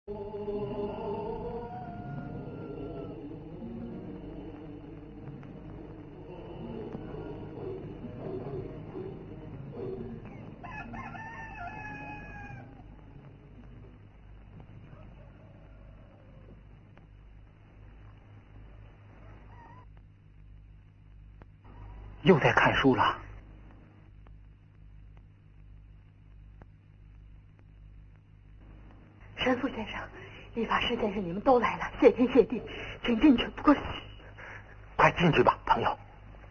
又在看书了。 神父先生，理发师先生，你们都来了，谢天谢地，请进去。不过， 快进去吧，朋友。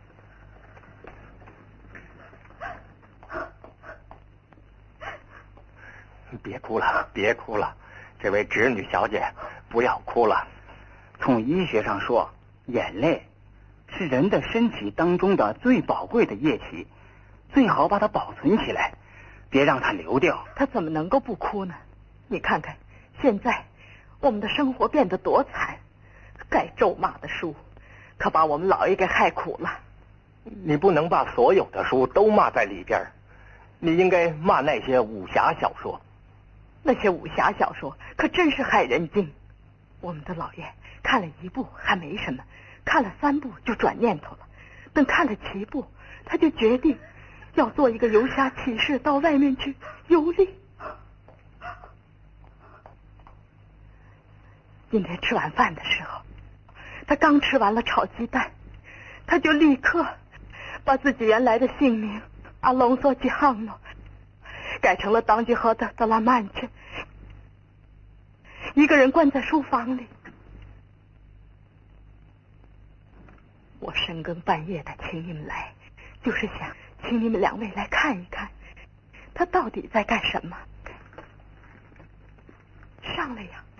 别哭了，别哭了，这位侄女小姐，不要哭了。从医学上说，眼泪是人的身体当中的最宝贵的液体，最好把它保存起来，别让它流掉。 他怎么能够不哭呢？你看看，现在我们的生活变得多惨，该咒骂的书可把我们老爷给害苦了。 你不能把所有的书都骂在里边，你应该骂那些武侠小说。 那些武侠小说可真是害人精。我们的老爷看了1部还没什么，看了3部就转念头了，等看了7部，他就决定要做一个游侠骑士，到外面去游历。今天吃晚饭的时候，他刚吃完了炒鸡蛋，他就立刻把自己原来的姓名阿隆索吉汉诺改成了当吉诃德的拉曼切，一个人关在书房里。我深更半夜的请你们来，就是想请你们2位来看一看他到底在干什么。上来呀！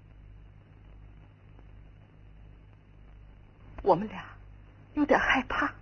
我们俩有点害怕。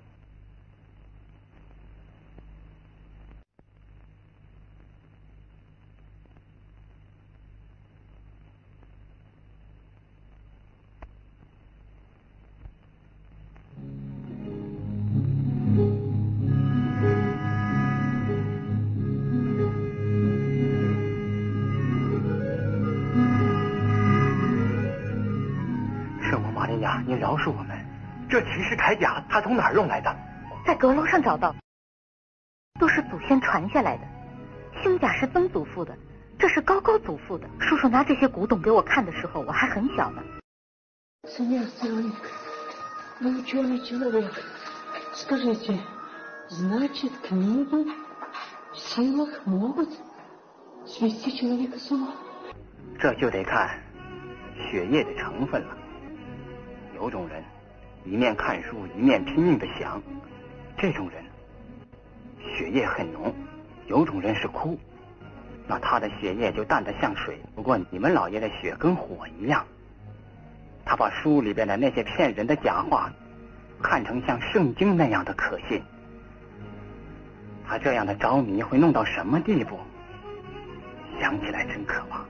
你饶恕我们，这骑士铠甲他从哪儿用来的？ 在阁楼上找到，都是祖先传下来的。胸甲是曾祖父的，这是高高祖父的。叔叔拿这些古董给我看的时候，我还很小呢。 Смертельник, вы ученый человек. Скажите, значит, книги в силах могут свести человека с ума? 这就得看血液的成分了。有种人一面看书一面拼命的想，这种人血液很浓；有种人是哭，那他的血液就淡得像水。不过你们老爷的血跟火一样，他把书里边的那些骗人的假话看成像圣经那样的可信。他这样的着迷会弄到什么地步？想起来真可怕。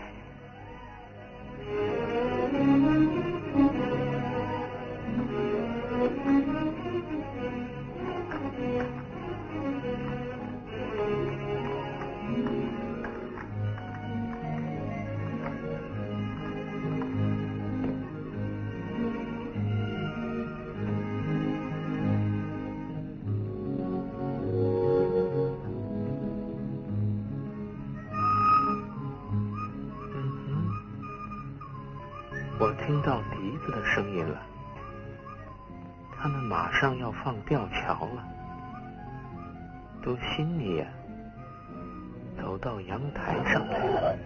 我听到笛子的声音了，他们马上要放吊桥了。多新米呀，走到阳台上来了。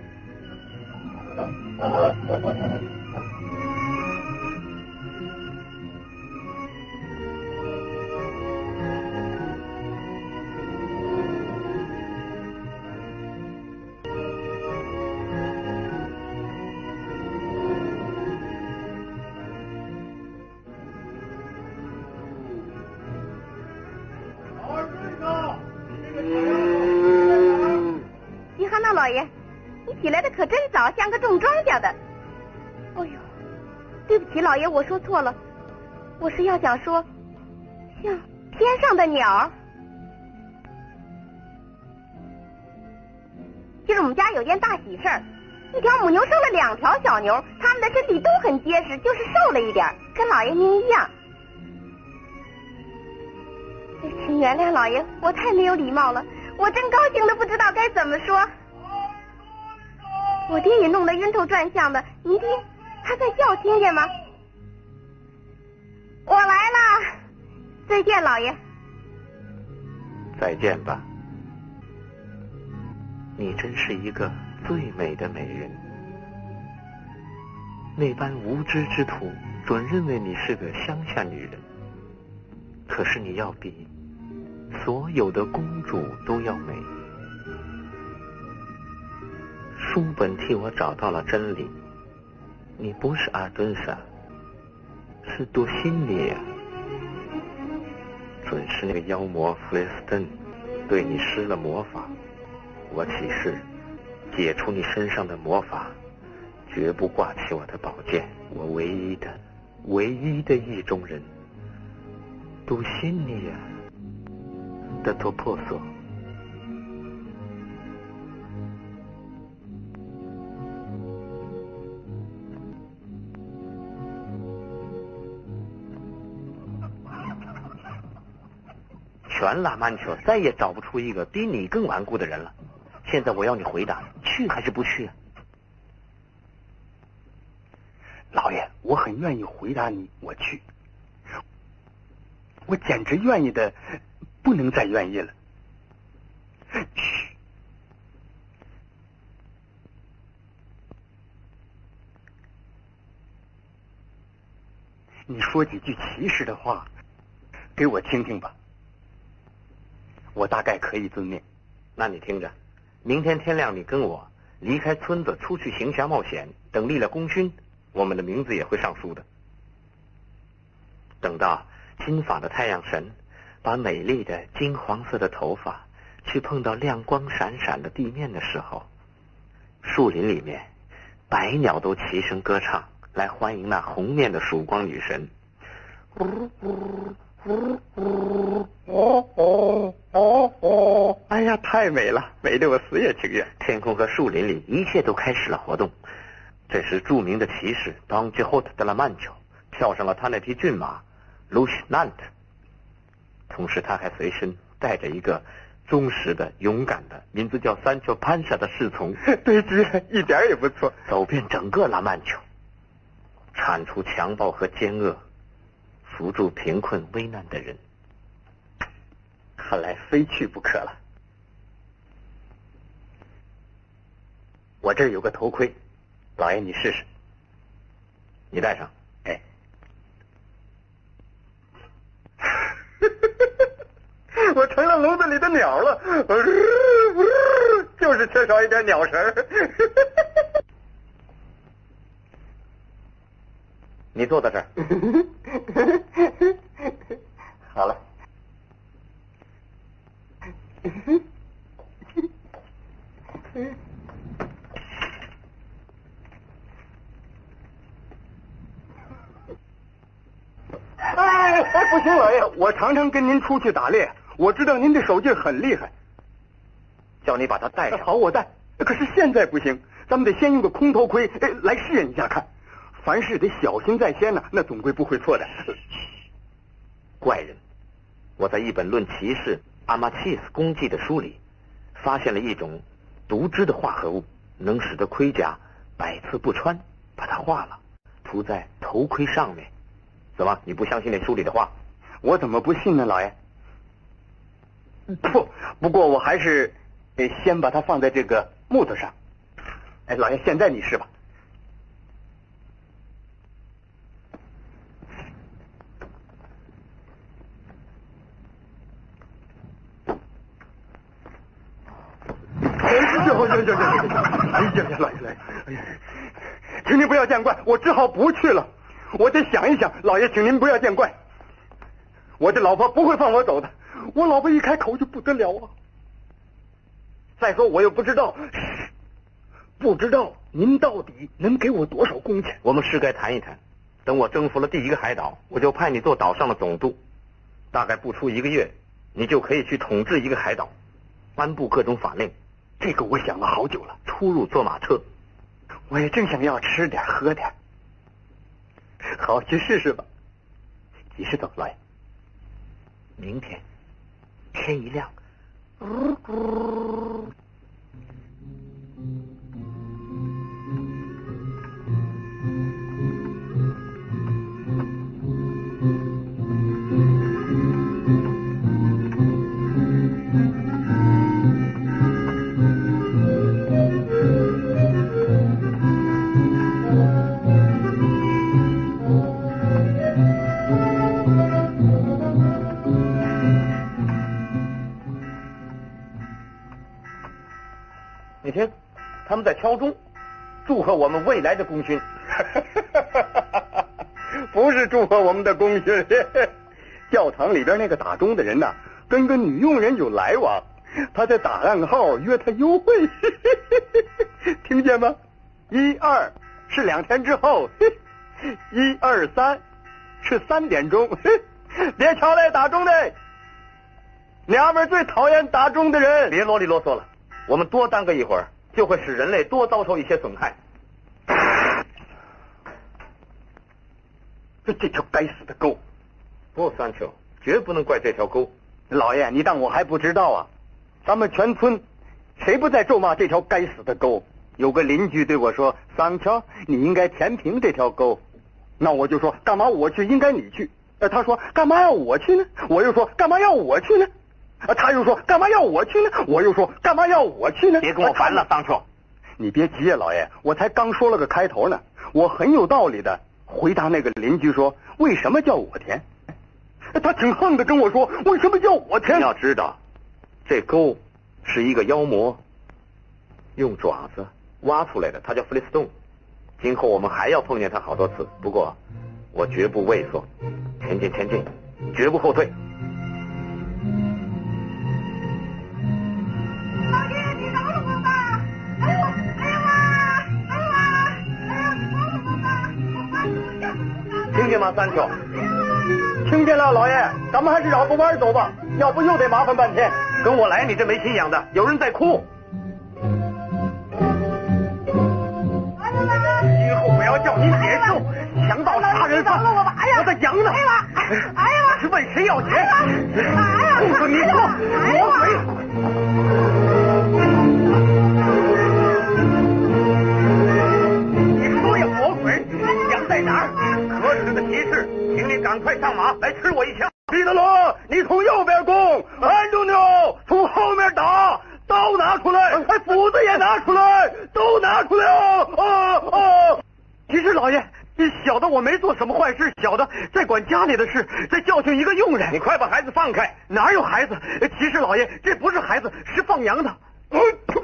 老爷，你起来的可真早，像个种庄稼的。哎呦，对不起，老爷，我说错了，我是要讲说，像天上的鸟。今儿我们家有件大喜事儿， 一条母牛生了2条小牛，它们的身体都很结实，就是瘦了一点，跟老爷您一样。请原谅老爷，我太没有礼貌了，我真高兴的不知道该怎么说。我爹也弄得晕头转向的，您听，他在叫，听见吗？我来了，再见，老爷。 再见吧，你真是一个最美的美人。那般无知之徒准认为你是个乡下女人，可是你要比所有的公主都要美。书本替我找到了真理，你不是阿敦莎，是多心里呀。准是那个妖魔弗雷斯顿对你施了魔法，我起誓解除你身上的魔法，绝不挂起我的宝剑。我唯一的意中人，多心里呀的托珀索。全拉曼丘再也找不出一个比你更顽固的人了。现在我要你回答，去还是不去啊？ 老爷，我很愿意回答你，我去。我简直愿意的不能再愿意了。嘘，你说几句奇实的话给我听听吧，我大概可以遵命。 那你听着，明天天亮你跟我离开村子出去行侠冒险，等立了功勋，我们的名字也会上书的。等到金发的太阳神把美丽的金黄色的头发去碰到亮光闪闪的地面的时候，树林里面百鸟都齐声歌唱，来欢迎那红面的曙光女神。 哎呀，太美了，美得我死也情愿。 天空和树林里一切都开始了活动。这时著名的骑士 Don Quixote de la Mancha 跳上了他那匹骏马 Luchnant， 同时他还随身带着一个忠实的勇敢的名字叫三丘潘萨的侍从。 对极了，一点也不错。 走遍整个拉曼丘，铲除强暴和奸恶，扶助贫困危难的人。 看来非去不可了。我这儿有个头盔，老爷你试试。 你戴上。 哎，我成了笼子里的鸟了，就是缺少一点鸟神。 你坐在这儿。 好了。哎，不行，老爷，我常常跟您出去打猎，我知道您的手劲很厉害。 叫你把它戴上。 好，我戴。可是现在不行，咱们得先用个空头盔来试验一下看。凡事得小心在先呢，那总归不会错的。 怪人，我在一本论骑士阿玛契斯功绩的书里发现了一种独枝的化合物，能使得盔甲百刺不穿，把它化了，涂在头盔上面。怎么，你不相信那书里的话？ 我怎么不信呢，老爷？不过我还是先把它放在这个木头上。哎，老爷，现在你试吧。行，哎呀，老爷，哎呀，请您不要见怪，我只好不去了。我得想一想，老爷，请您不要见怪。我的老婆不会放我走的，我老婆一开口就不得了啊。再说我又不知道您到底能给我多少工钱。 我们是该谈一谈。等我征服了第一个海岛，我就派你做岛上的总督。大概不出1个月，你就可以去统治一个海岛，颁布各种法令。 这个我想了好久了。 出入坐马车， 我也正想要吃点喝点。好，去试试吧。几时走，老爷？ 明天天一亮。 你听，他们在敲钟，祝贺我们未来的功勋。 不是祝贺我们的功勋，教堂里边那个打钟的人呐，跟个女佣人有来往，他在打暗号约她幽会。听见吗？1、2是2天之后，1、2、3是3点钟。别敲嘞，打钟的，娘们最讨厌打钟的人。 别啰里啰嗦了，我们多耽搁一会儿，就会使人类多遭受一些损害。 这条该死的沟！ 不，三球，绝不能怪这条沟。 老爷，你当我还不知道啊？咱们全村谁不在咒骂这条该死的沟？有个邻居对我说：“桑乔，你应该填平这条沟。”那我就说：“干嘛我去？应该你去。”他说：“干嘛要我去呢？”我又说：“干嘛要我去呢？”他又说：“干嘛要我去呢？”我又说：“干嘛要我去呢？” 别跟我烦了，桑乔。 你别急呀，老爷，我才刚说了个开头呢。我很有道理的回答那个邻居说：“为什么叫我填？”他挺横的跟我说：“为什么叫我填？” 你要知道，这沟是一个妖魔用爪子挖出来的，它叫弗利斯顿。今后我们还要碰见它好多次，不过我绝不畏缩，前进前进，绝不后退。 老爷，你饶了我吧！哎呦，哎呀妈！哎呀妈！哎呀，你饶了我吧！我发誓我下次不敢。 听见吗，三球？ 听见了，老爷，咱们还是绕个弯走吧，要不又得麻烦半天。 跟我来，你这没心眼的，有人在哭。 今后我要叫你解救强盗杀人犯！我的羊呢？ 哎呀！ 是问谁要钱？ 哎呀！ 控诉你说魔鬼！你说呀，魔鬼，羊在哪儿？ 可耻的骑士，请你赶快上马来吃我一枪。 彼得罗，你从右边攻，安东尼奥从后面打，刀拿出来，斧子也拿出来，都拿出来哦！其实老爷，小的我没做什么坏事，小的在管家里的事，在教训一个佣人。 你快把孩子放开！ 哪有孩子？其实老爷，这不是孩子，是放羊的。哎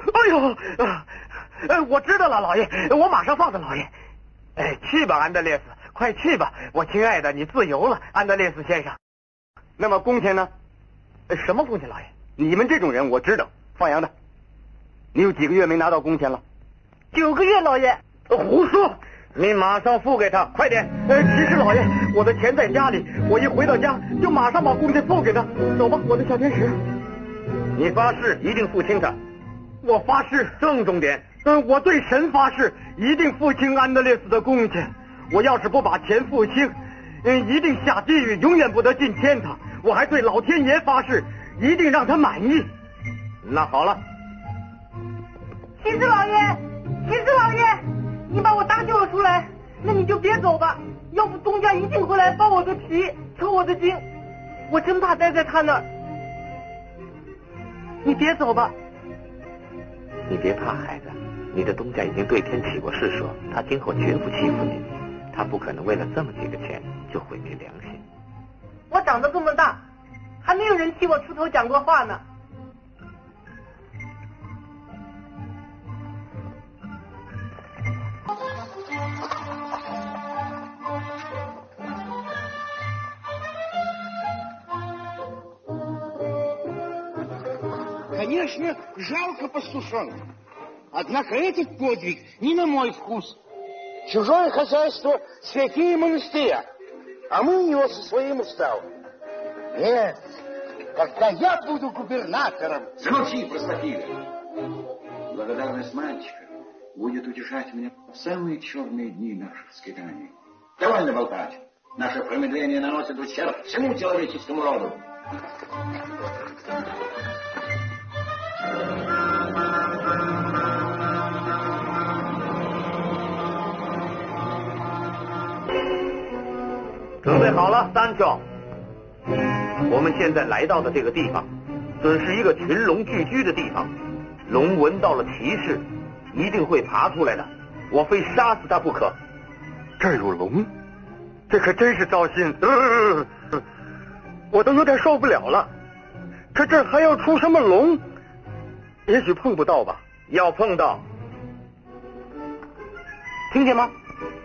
呦，我知道了，老爷，我马上放的，老爷。去吧，安德烈斯，快去吧，我亲爱的，你自由了，安德烈斯先生。那么工钱呢？什么工钱，老爷？你们这种人我知道，放羊的。你有几个月没拿到工钱了？9个月，老爷。胡说！ 你马上付给他，快点！ 其实老爷，我的钱在家里，我一回到家就马上把工钱付给他。走吧，我的小天使。 你发誓一定付清他。 我发誓， 郑重点。 我对神发誓，一定付清安德烈斯的工钱。我要是不把钱付清，一定下地狱，永远不得进天堂。我还对老天爷发誓，一定让他满意。 那好了， 骑士老爷，骑士老爷，你把我搭救了出来，那你就别走吧，要不东家一定会来剥我的皮，抽我的筋，我真怕待在他那儿。你别走吧。 你别怕，孩子，你的东家已经对天起过誓，说他今后绝不欺负你，他不可能为了这么几个钱就毁灭良心。 我长得这么大，还没有人替我出头讲过话呢。 Конечно, жалко пастушонка. Однако этот подвиг не на мой вкус. Чужое хозяйство — святые монастыря, а мы у него со своим уставом. Нет, когда я буду губернатором... Замолчи, простофиля. Благодарность мальчика будет утешать меня в самые черные дни наших скитаний. Довольно болтать. Наше промедление наносит ущерб всему человеческому роду. 准备好了，三兄。我们现在来到的这个地方，准是一个群龙聚居的地方。龙闻到了奇事，一定会爬出来的。我非杀死他不可。 这儿有龙，这可真是糟心。我都有点受不了了。可这还要出什么龙？也许碰不到吧。 要碰到，听见吗？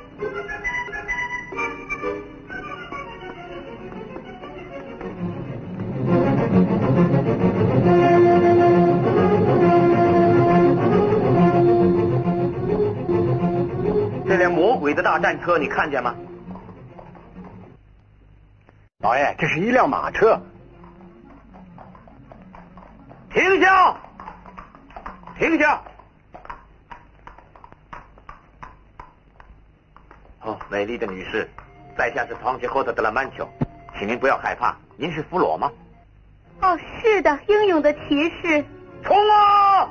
这辆魔鬼的大战车你看见吗？ 老爷，这是一辆马车。 停下！停下！哦，美丽的女士，在下是唐吉诃德·德拉曼丘，请您不要害怕。您是弗罗吗？ 哦，是的，英勇的骑士。 冲啊！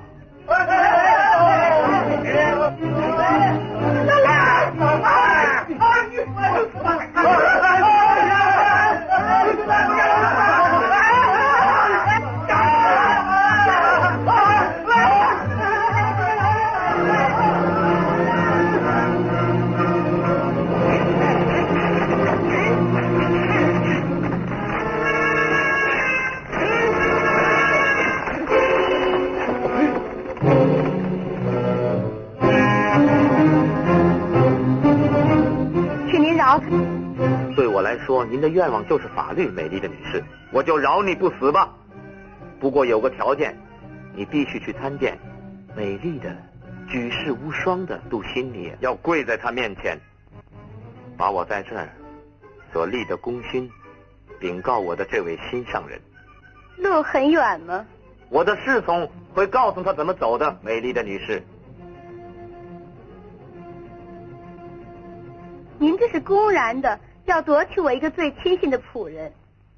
对我来说，您的愿望就是法律，美丽的女士，我就饶你不死吧。不过有个条件，你必须去参见美丽的、举世无双的杜辛尼，要跪在她面前，把我在这儿所立的功勋禀告我的这位心上人。 路很远吗？ 我的侍从会告诉他怎么走的，美丽的女士。 您这是公然的要夺取我一个最亲信的仆人。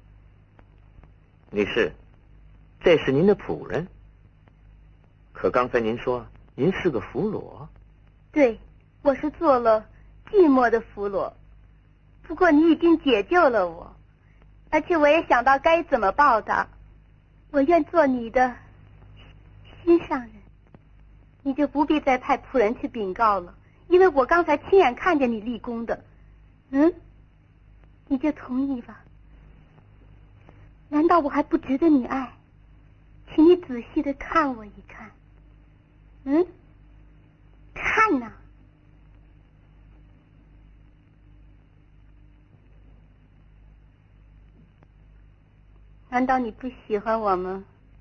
女士，这是您的仆人。可刚才您说您是个俘虏。 对，我是做了寂寞的俘虏。不过你已经解救了我，而且我也想到该怎么报答。我愿做你的心上人，你就不必再派仆人去禀告了，因为我刚才亲眼看见你立功的。你就同意吧。难道我还不值得你爱？请你仔细的看我一看。看呐。难道你不喜欢我吗？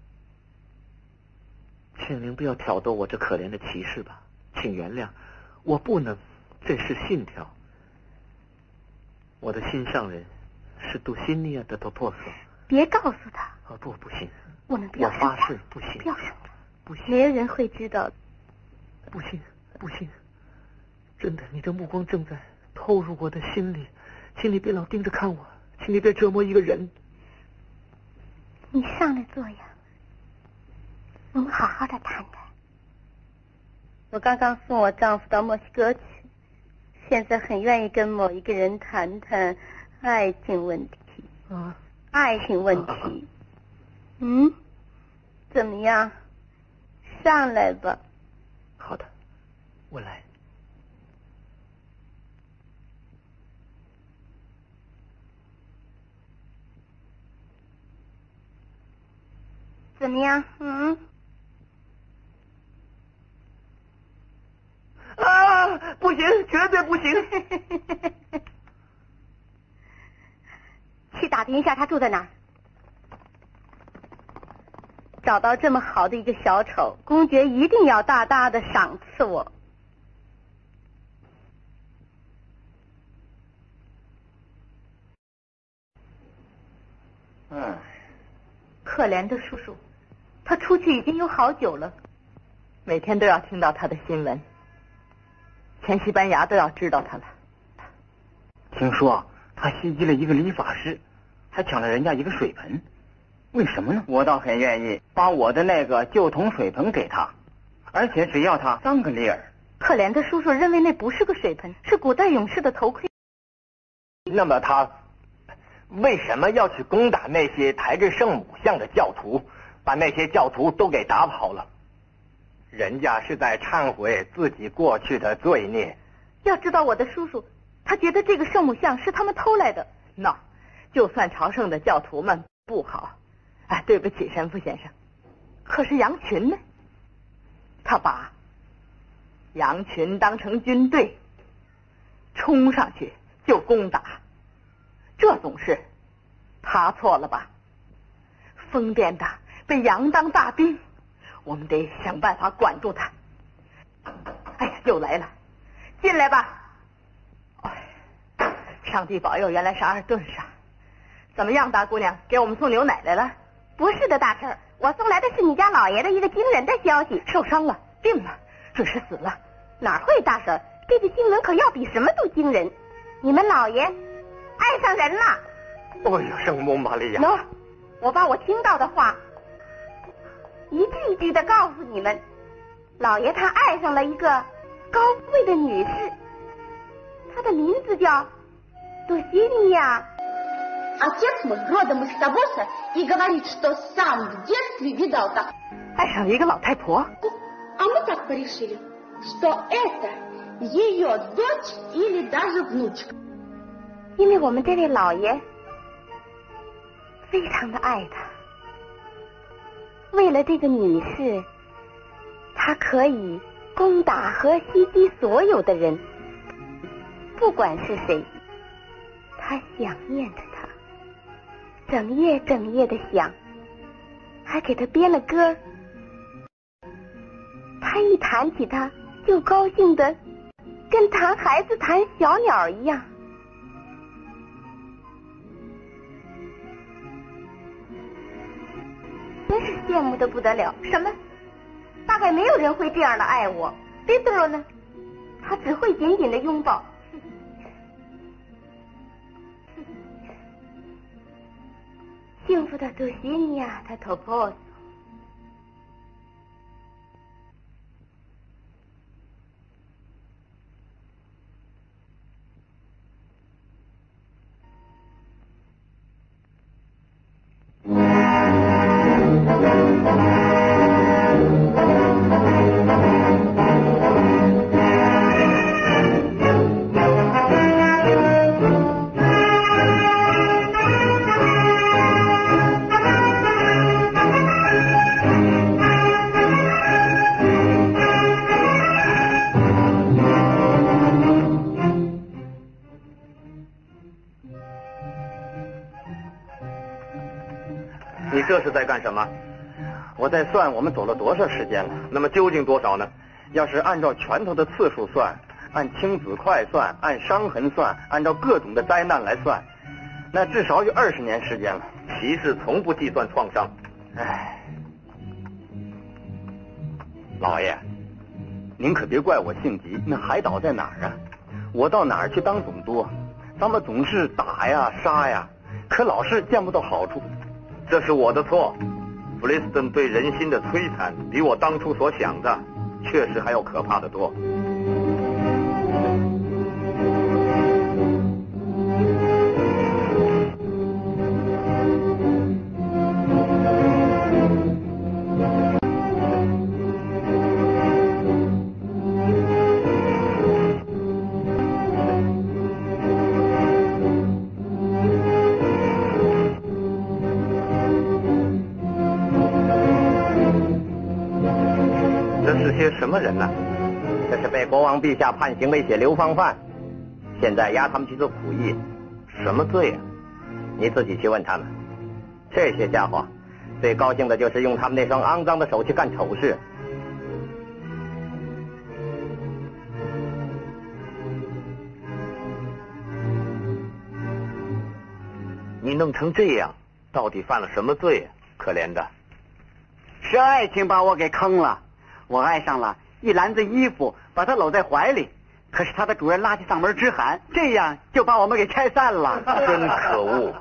请您不要挑逗我这可怜的骑士吧，请原谅，我不能，这是信条。我的心上人是杜辛尼亚的托珀索。 别告诉他。 不行， 我们不要我发誓不行， 不要说他， 不行， 没有人会知道的。 不行，真的，你的目光正在透入我的心里，请你别老盯着看我，请你别折磨一个人。 你上来坐呀，我们好好的谈谈。我刚刚送我丈夫到墨西哥去，现在很愿意跟某一个人谈谈爱情问题。爱情问题。怎么样？上来吧。 好的，我来。 怎么样？ 不行，绝对不行。 去打听一下他住在哪儿。找到这么好的一个小丑，公爵一定要大大的赏赐我。可怜的叔叔，他出去已经有好久了， 每天都要听到他的新闻。 全西班牙都要知道他了。 听说他袭击了一个理发师，还抢了人家一个水盆，为什么呢？我倒很愿意把我的那个旧铜水盆给他，而且只要他3个里尔。 可怜的叔叔认为那不是个水盆，是古代勇士的头盔。 那么他为什么要去攻打那些抬着圣母像的教徒，把那些教徒都给打跑了？人家是在忏悔自己过去的罪孽。 要知道我的叔叔，他觉得这个圣母像是他们偷来的。那就算朝圣的教徒们不好，哎，对不起神父先生。可是羊群呢？他把羊群当成军队，冲上去就攻打，这总是他错了吧？疯癫的被羊当大兵，我们得想办法管住他。哎呀，又来了，进来吧。上帝保佑，原来是阿尔顿莎。怎么样，大姑娘，给我们送牛奶来了？ 不是的，大婶，我送来的是你家老爷的一个惊人的消息， 受伤了，病了，准是死了。 哪会，大婶，这个新闻可要比什么都惊人。你们老爷爱上人了。 哎呀，圣母玛利亚！ 喏，我把我听到的话一句一句的告诉你们。老爷他爱上了一个高贵的女士，她的名字叫多西尼亚。 Отец мой родом из Тавоса и говорит, что сам в детстве видал так. 爱上一个老太婆。 А мы так порешили, что это ее дочь или даже внучка. 因为我们这位老爷非常的爱她，为了这个女士，他可以攻打和袭击所有的人，不管是谁，他想念着她，整夜整夜的想，还给他编了歌。他一弹起它，就高兴的跟弹孩子弹小鸟一样。真是羡慕的不得了。什么？大概没有人会这样的爱我。贝多罗呢？他只会紧紧的拥抱。幸福的多西尼亚，他头破。 你这是在干什么？ 我在算我们走了多少时间了。 那么究竟多少呢？ 要是按照拳头的次数算，按青紫块算，按伤痕算，按照各种的灾难来算，那至少有20年时间了。 骑士从不计算创伤。 唉，老爷，您可别怪我性急。那海岛在哪儿啊？我到哪儿去当总督？咱们总是打呀杀呀，可老是见不到好处。 这是我的错。弗雷斯顿对人心的摧残，比我当初所想的确实还要可怕得多。什么人呢？ 这是被国王陛下判刑的一些流放犯，现在押他们去做苦役。什么罪啊？你自己去问他们。这些家伙最高兴的就是用他们那双肮脏的手去干丑事。 你弄成这样，到底犯了什么罪啊？可怜的， 是爱情把我给坑了。我爱上了一篮子衣服，把它搂在怀里， 可是他的主人拉起嗓门直喊，这样就把我们给拆散了。 真可恶！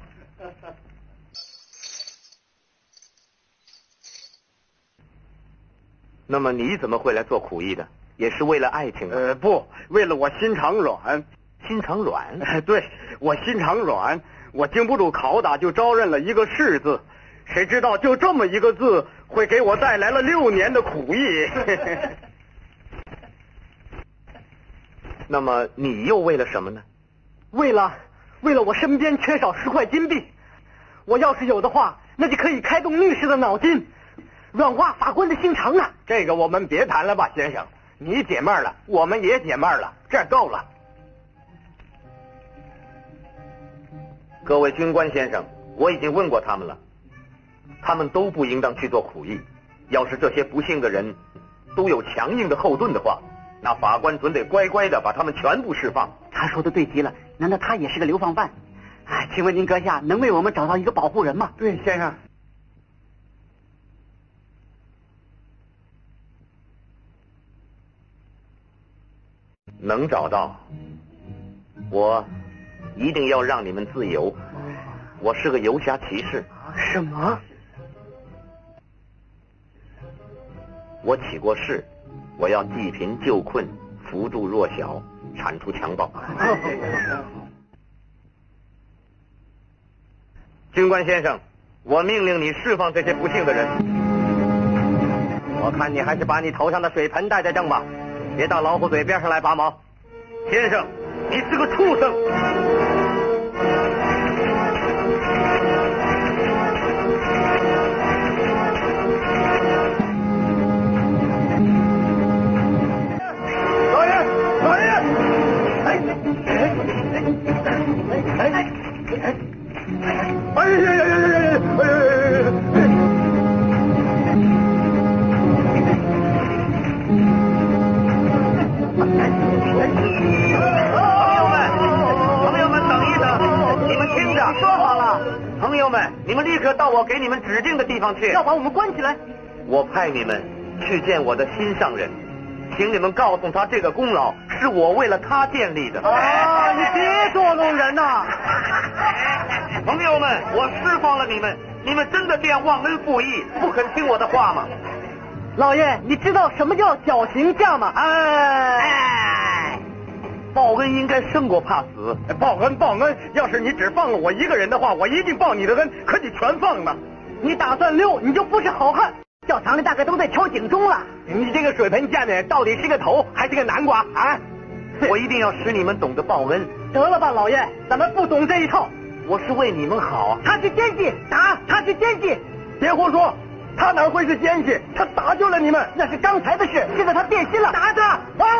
那么你怎么会来做苦役的？也是为了爱情啊？ 不，为了我心肠软。 心肠软？ 对，我心肠软，我经不住拷打，就招认了一个士字。谁知道就这么一个字，会给我带来了6年的苦役。 那么你又为了什么呢？ 为了我身边缺少10块金币，我要是有的话，那就可以开动律师的脑筋，软化法官的心肠啊！ 这个我们别谈了吧，先生，你解闷了，我们也解闷了，这够了。 各位军官先生，我已经问过他们了，他们都不应当去做苦役。要是这些不幸的人都有强硬的后盾的话，那法官准得乖乖的把他们全部释放。 他说的对极了，难道他也是个流放犯？哎，请问您阁下能为我们找到一个保护人吗？ 对，先生。 能找到，我一定要让你们自由。我是个游侠骑士。 什么？ 我起过誓，我要济贫救困，扶助弱小，铲除强暴。军官先生，我命令你释放这些不幸的人。 我看你还是把你头上的水盆带在正吧，别到老虎嘴边上来拔毛。 先生，你是个畜生！ 老爷，老爷！ 朋友们，等一等，你们听着， 说好了， 朋友们，你们立刻到我给你们指定的地方去。 要把我们关起来。 我派你们去见我的心上人，请你们告诉他，这个功劳是我为了他建立的。 啊，你别捉弄人呐！ 朋友们，我释放了你们，你们真的这样忘恩负义，不肯听我的话吗？ 老爷，你知道什么叫绞刑架吗？哎， 报恩应该胜过怕死。 报恩报恩，要是你只放了我一个人的话，我一定报你的恩，可你全放呢。 你打算溜，你就不是好汉。教堂里大概都在敲警钟了。 你这个水盆下面到底是个头还是个南瓜啊？ 我一定要使你们懂得报恩。 得了吧，老爷，咱们不懂这一套。 我是为你们好。 他是奸细，打！他是奸细！ 别胡说，他哪会是奸细？他打救了你们， 那是刚才的事，现在他变心了，打他！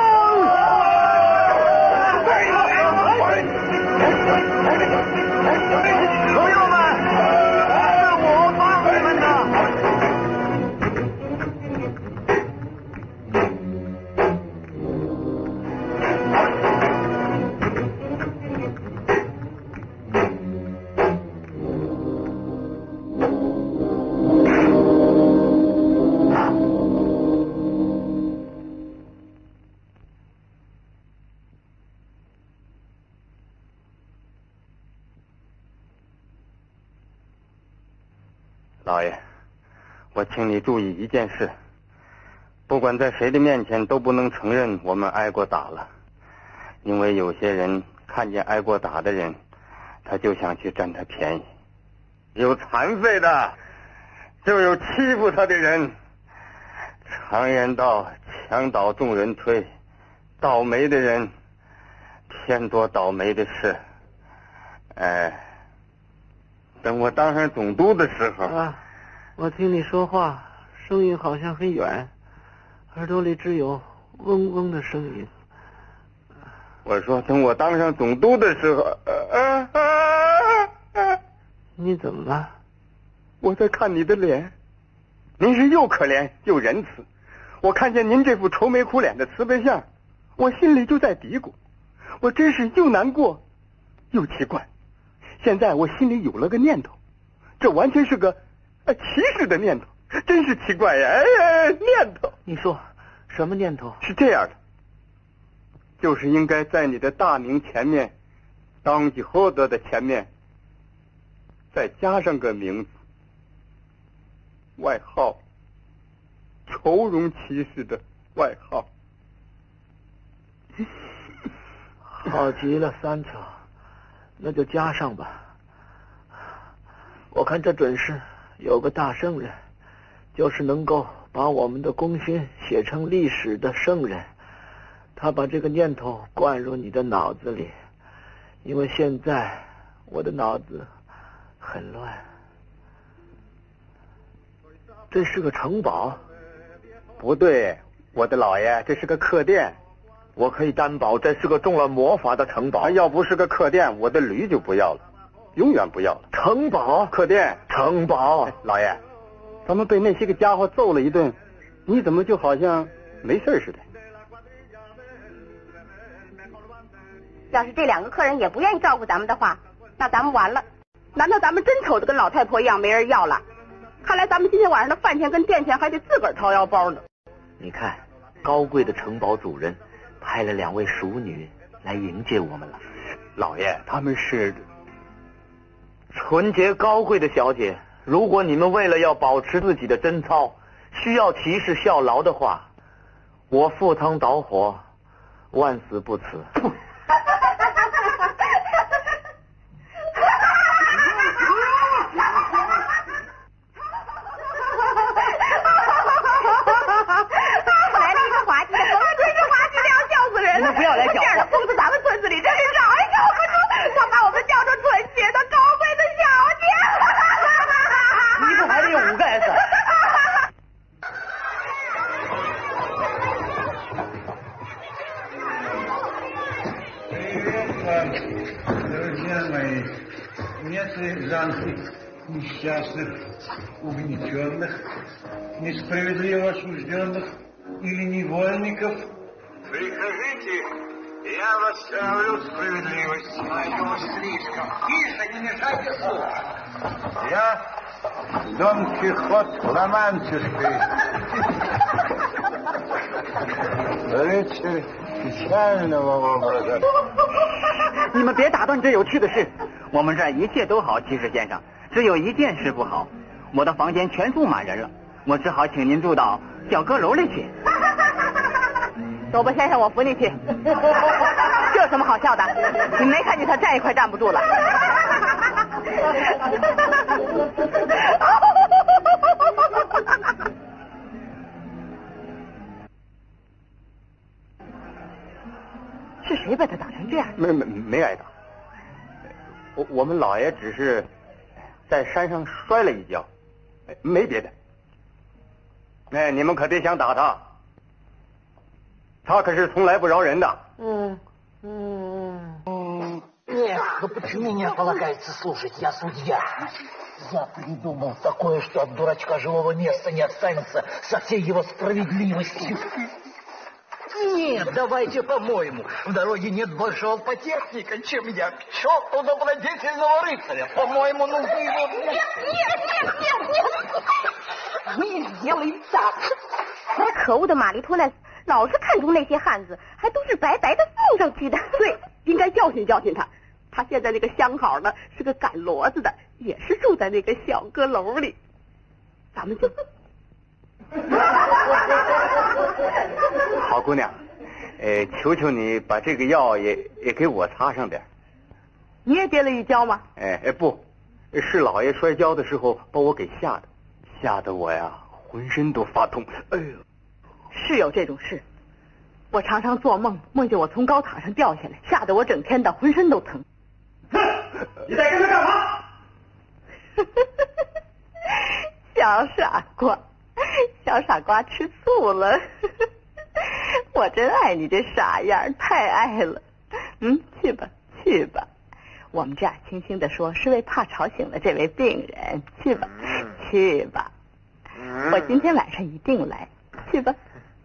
朋友们，是我帮你们的。 老爷，我请你注意一件事，不管在谁的面前都不能承认我们挨过打了，因为有些人看见挨过打的人，他就想去占他便宜。有残废的，就有欺负他的人。常言道，墙倒众人推，倒霉的人天多倒霉的事。等我当上总督的时候啊，我听你说话，声音好像很远，耳朵里只有嗡嗡的声音。 我说，等我当上总督的时候， 你怎么了？ 我在看你的脸，您是又可怜又仁慈。我看见您这副愁眉苦脸的慈悲相，我心里就在嘀咕，我真是又难过又奇怪。现在我心里有了个念头，这完全是个歧视的念头，真是奇怪呀！念头。 你说什么念头？ 是这样的， 就是应该在你的大名前面，当季获得的前面，再加上个名字，外号，愁容骑士的外号。 好极了，三桥，那就加上吧。我看这准是有个大圣人，就是能够把我们的功勋写成历史的圣人。他把这个念头灌入你的脑子里，因为现在我的脑子很乱。这是个城堡？ 不对，我的老爷，这是个客店。 我可以担保，这是个中了魔法的城堡。 要不是个客店，我的驴就不要了，永远不要了。 城堡、 客店、 城堡。 老爷，咱们被那些个家伙揍了一顿，你怎么就好像没事似的？ 要是这2个客人也不愿意照顾咱们的话，那咱们完了。难道咱们真丑的跟老太婆一样没人要了？看来咱们今天晚上的饭钱跟店钱还得自个儿掏腰包呢。 你看，高贵的城堡主人派了2位淑女来迎接我们了。 老爷，他们是纯洁高贵的小姐。如果你们为了要保持自己的贞操，需要骑士效劳的话，我赴汤蹈火，万死不辞。 Несчастных, угнетенных, несправедливо осужденных или невольников. Прикажите, я восстановлю справедливость. Мою слишком. Тише, не мешайте слушать. Я Дон Кихот Ла-Манческий. Рыцарь печального образа. 你们别打断这有趣的事，我们这儿一切都好，骑士先生，只有一件事不好，我的房间全住满人了，我只好请您住到小阁楼里去。 走吧，先生，我扶你去。这有什么好笑的？你没看见他站一块站不住了？是谁把他打成这样？ 没挨打，我们老爷只是在山上摔了一跤，没别的。你们可别想打他，他可是从来不饶人的。 Эх, ну почему меня полагается слушать? Я судья. Я придумал такое, что от дурачка живого места не останется со всей его справедливостью. Нет, давайте по-моему. В дороге нет большего потехника, чем я. К черту добродетельного рыцаря. По-моему, нужно его... Нет! Мы сделаем так. 那可恶的玛丽托莱斯老是看中那些汉子，还都是白白的送上去的。 对，应该教训教训他。他现在那个相好呢，是个赶骡子的，也是住在那个小阁楼里。咱们就好姑娘，求求你把这个药也给我擦上点。 你也跌了一跤吗？ 不是老爷摔跤的时候把我给吓得我呀浑身都发痛。哎呦， 是有这种事，我常常做梦，梦见我从高塔上掉下来，吓得我整天的浑身都疼。 你在跟他干嘛？ 小傻瓜，小傻瓜吃醋了。我真爱你这傻样，太爱了。去吧去吧，我们这样轻轻的说，是为怕吵醒了这位病人。去吧去吧，我今天晚上一定来。去吧。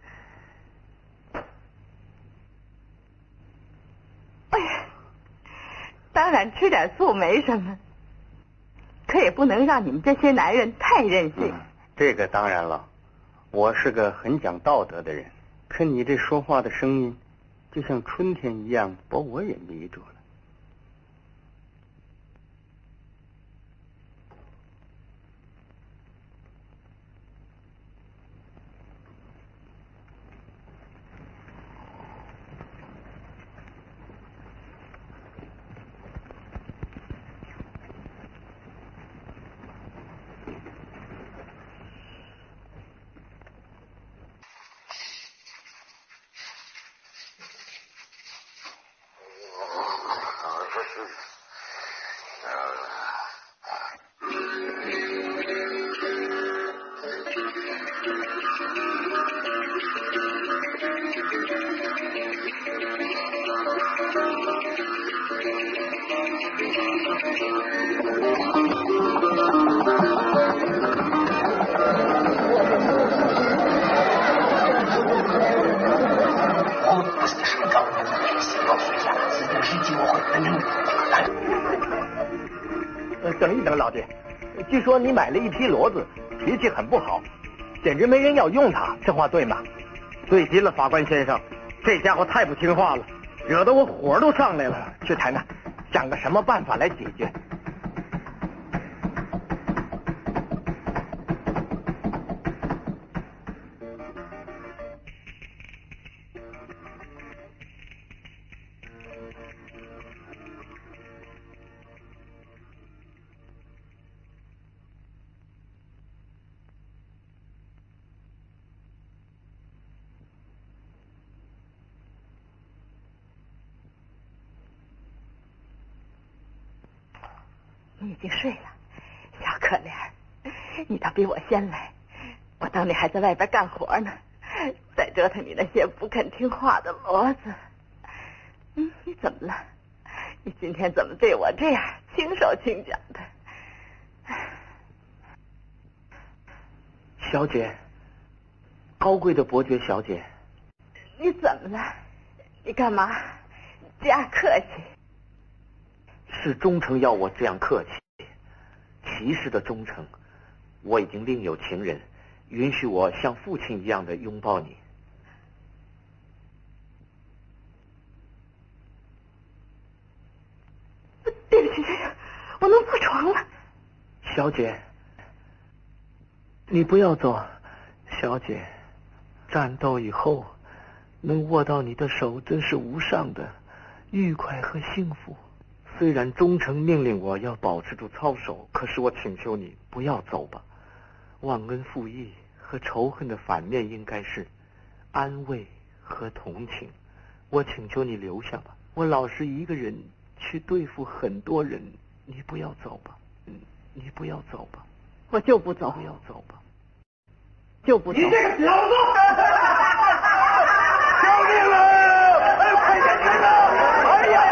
哎呀，当然吃点醋没什么，可也不能让你们这些男人太任性。 这个当然了，我是个很讲道德的人，可你这说话的声音就像春天一样把我也迷住了。 等一等，老弟，据说你买了一批骡子，脾气很不好，简直没人要用它，这话对吗？ 对极了，法官先生，这家伙太不听话了，惹得我火都上来了。 去谈谈，想个什么办法来解决？ 你已经睡了，小可怜，你倒比我先来。我等你还在外边干活呢，再折腾你那些不肯听话的骡子。你怎么了？你今天怎么对我这样轻手轻脚的？ 小姐，高贵的伯爵小姐， 你怎么了？你干嘛这样客气？ 是忠诚要我这样客气，骑士的忠诚，我已经另有情人，允许我像父亲一样的拥抱你。 对不起，先生，我弄错床了。 小姐，你不要走，小姐，战斗以后能握到你的手真是无上的愉快和幸福。虽然忠诚命令我要保持住操守，可是我请求你不要走吧。忘恩负义和仇恨的反面应该是安慰和同情。我请求你留下吧，我老是一个人去对付很多人，你不要走吧，你不要走吧。 我就不走， 不要走吧， 就不走。 你这个老子！救命啊！快点停啊！哎呀！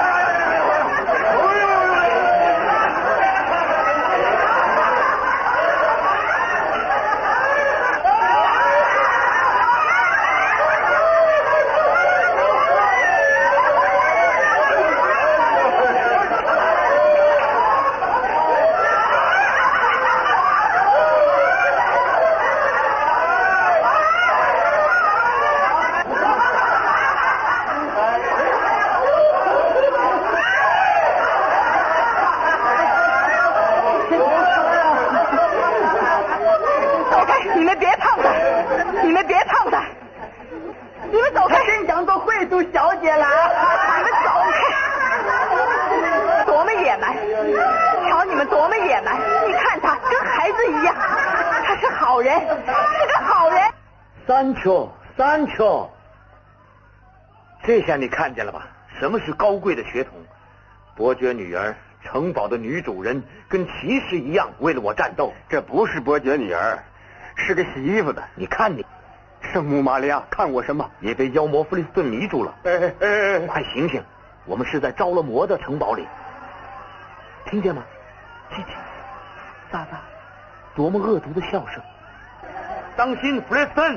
三秋，这下你看见了吧？什么是高贵的血统？伯爵女儿，城堡的女主人，跟骑士一样为了我战斗。 这不是伯爵女儿，是个洗衣服的。 你看你， 圣母玛利亚，看我什么？ 也被妖魔弗利斯顿迷住了。快醒醒！我们是在着了魔的城堡里，听见吗？叽叽喳喳，多么恶毒的笑声！当心，弗利斯顿！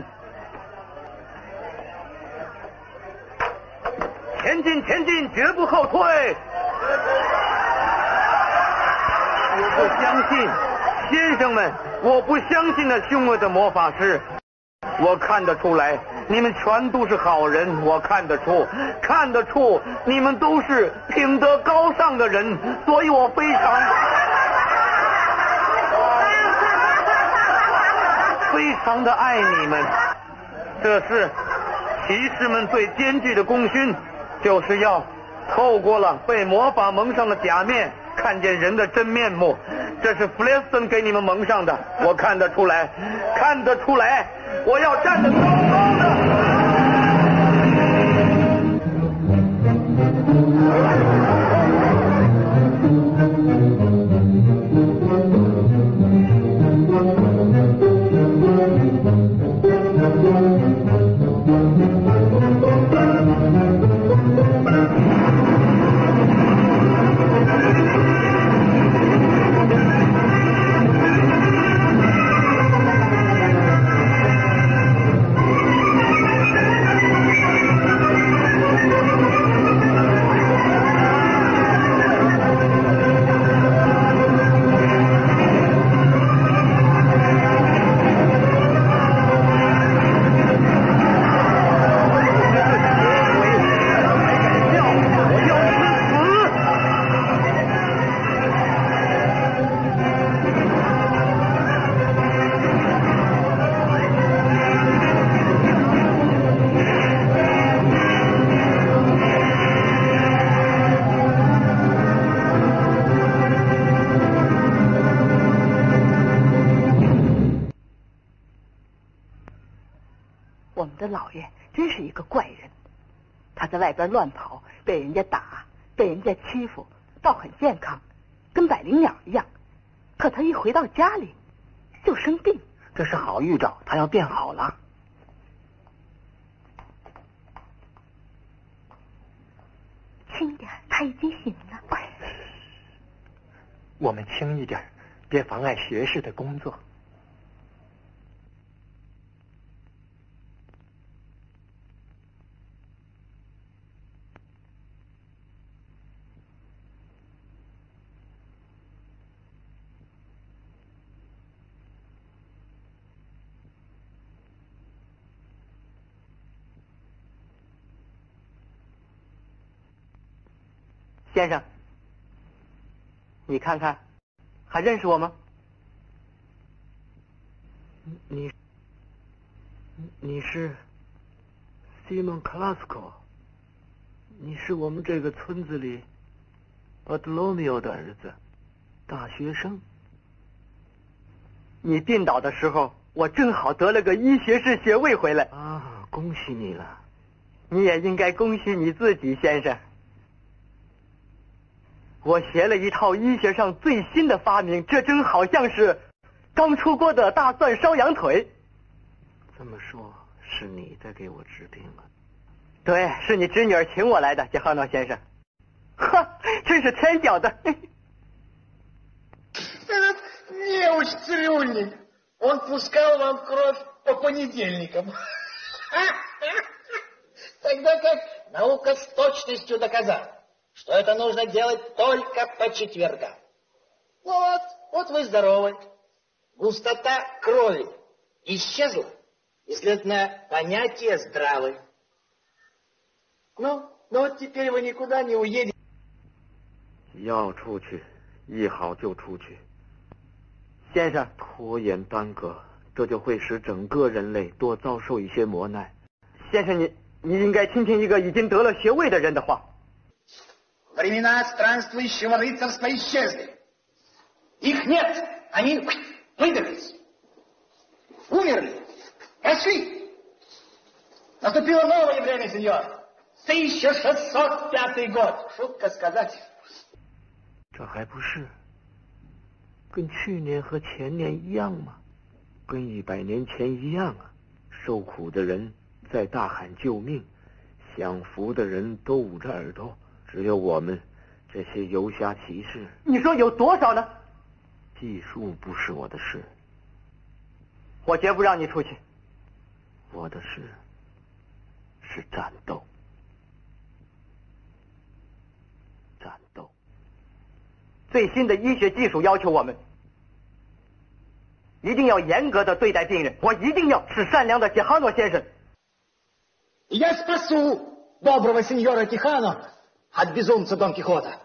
前进，前进，绝不后退！我不相信，先生们，我不相信那凶恶的魔法师。我看得出来， 你们全都是好人，我看得出，你们都是品德高尚的人，所以我非常的爱你们。这是骑士们最艰巨的功勋，就是要透过了被魔法蒙上的假面，看见人的真面目。这是弗雷斯顿给你们蒙上的，我看得出来，我要站得高高的。 我们的老爷真是一个怪人，他在外边乱跑，被人家打，被人家欺负，倒很健康，跟百灵鸟一样。可他一回到家里就生病， 这是好预兆，他要变好了。 轻点，他已经醒了。 我们轻一点，别妨碍学士的工作。 先生，你看看，还认识我吗？ 你是 Simon Klasko， 你是我们这个村子里 Adlomio 的儿子，大学生。 你病倒的时候，我正好得了个医学士学位回来。 啊，恭喜你了！ 你也应该恭喜你自己，先生。我学了一套医学上最新的发明，这真好像是刚出锅的大蒜烧羊腿。 这么说，是你在给我治病了？ 对，是你侄女儿请我来的，杰哈诺先生。呵，真是天晓得。 Этот неуч цирюльник, он пускал вам кровь по понедельникам. Тогда как наука с точностью доказала, что это нужно делать только по четвергам. Вот вы здоровы. Густота крови исчезла, и, следовательно, понятие здравы. Ну вот теперь вы никуда не уедете. 要出去，一好就出去。 先生， 拖延耽搁，这就会使整个人类多遭受一些磨难。 先生，你应该听听一个已经得了学位的人的话。 Времена странствующего рыцарства исчезли. Их нет, они выдохлись, умерли, прошли. Наступило новое время, сеньор. 1605 год. Шутка сказать. 这还不是跟去年和前年一样吗？跟100年前一样啊！受苦的人在大喊救命，享福的人都捂着耳朵，只有我们这些游侠骑士。 你说有多少呢？ 计数不是我的事， 我绝不让你出去。 我的事是战斗。战斗。 最新的医学技术要求我们一定要严格的对待病人，我一定要是善良的杰哈诺先生。 Я спасу доброго сеньора Тихано от безумца Дон Кихота.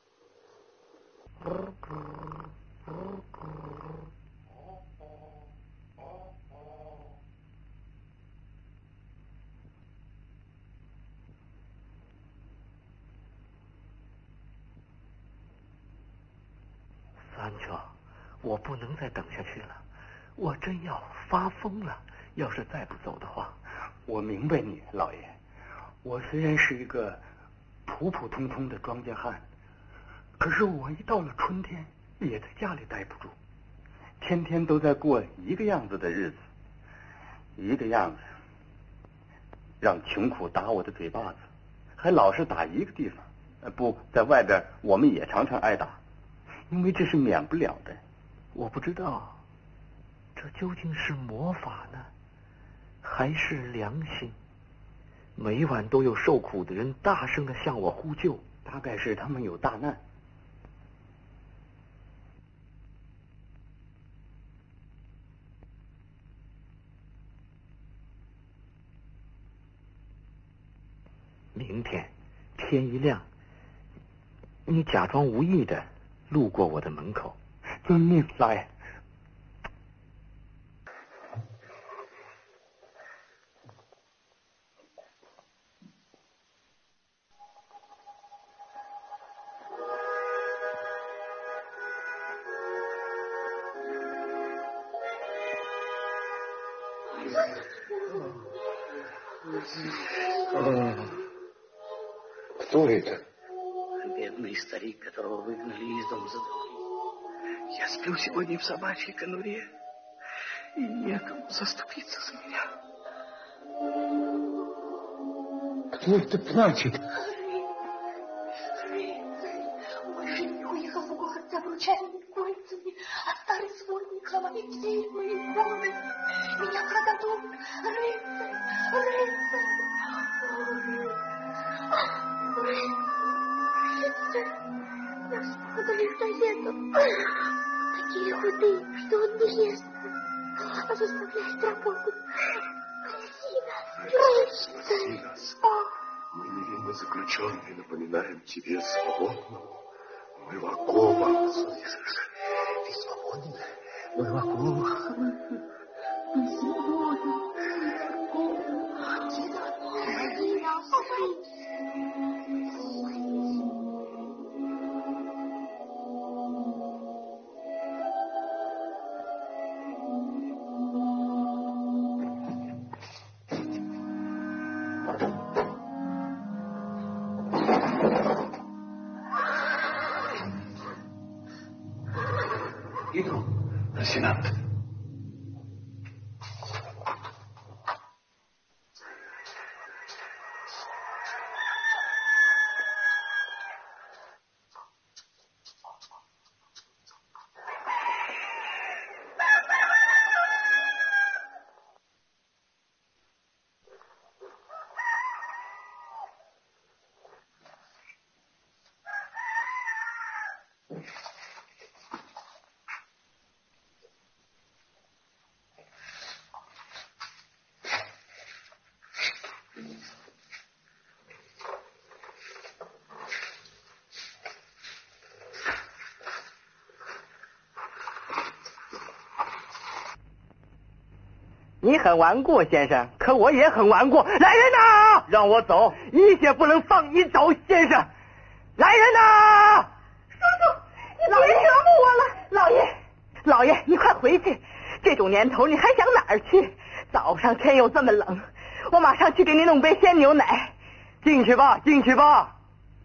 三球，我不能再等下去了，我真要发疯了。要是再不走的话， 我明白你，老爷。我虽然是一个普普通通的庄稼汉，可是我一到了春天，也在家里待不住，天天都在过一个样子的日子，一个样子，让穷苦打我的嘴巴子，还老是打一个地方。不在外边，我们也常常挨打，因为这是免不了的。 我不知道，这究竟是魔法呢，还是良心？每晚都有受苦的人大声的向我呼救， 大概是他们有大难。 明天天一亮，你假装无意的路过我的门口。 遵命，老爷。 Кто это? Бедный старик, которого выгнали из дома за долги. Я сплю сегодня в собачьей конуре, и некому заступиться за меня. Кто это плачет? Мой жених уехал в город за обручальными кольцами, а старый сводник ломает все мои годы. Меня продадут. Рыцарь, рыцарь. Рыцарь, нас продали в газету. Такие худые, что он не ест, а заставляет работать. Рыцарь. Мы невинно заключенные напоминаем тебе свободного Мылакова. Слышишь, ты свободен, Мылаков. Ты свободен, Мылаков. Иду, лейтенант. 你很顽固，先生，可我也很顽固。来人呐！让我走，一血不能放你走，先生。来人呐！ 叔叔，你别惹我了。老爷，老爷，你快回去。这种年头你还想哪儿去？早上天又这么冷，我马上去给你弄杯鲜牛奶。 进去吧，进去吧。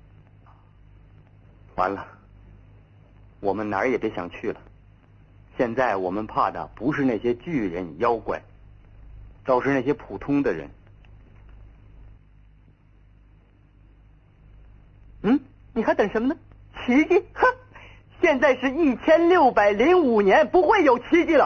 完了，我们哪儿也别想去了。现在我们怕的不是那些巨人妖怪，倒是那些普通的人。你还等什么呢？奇迹？哼！现在是1605年，不会有奇迹了。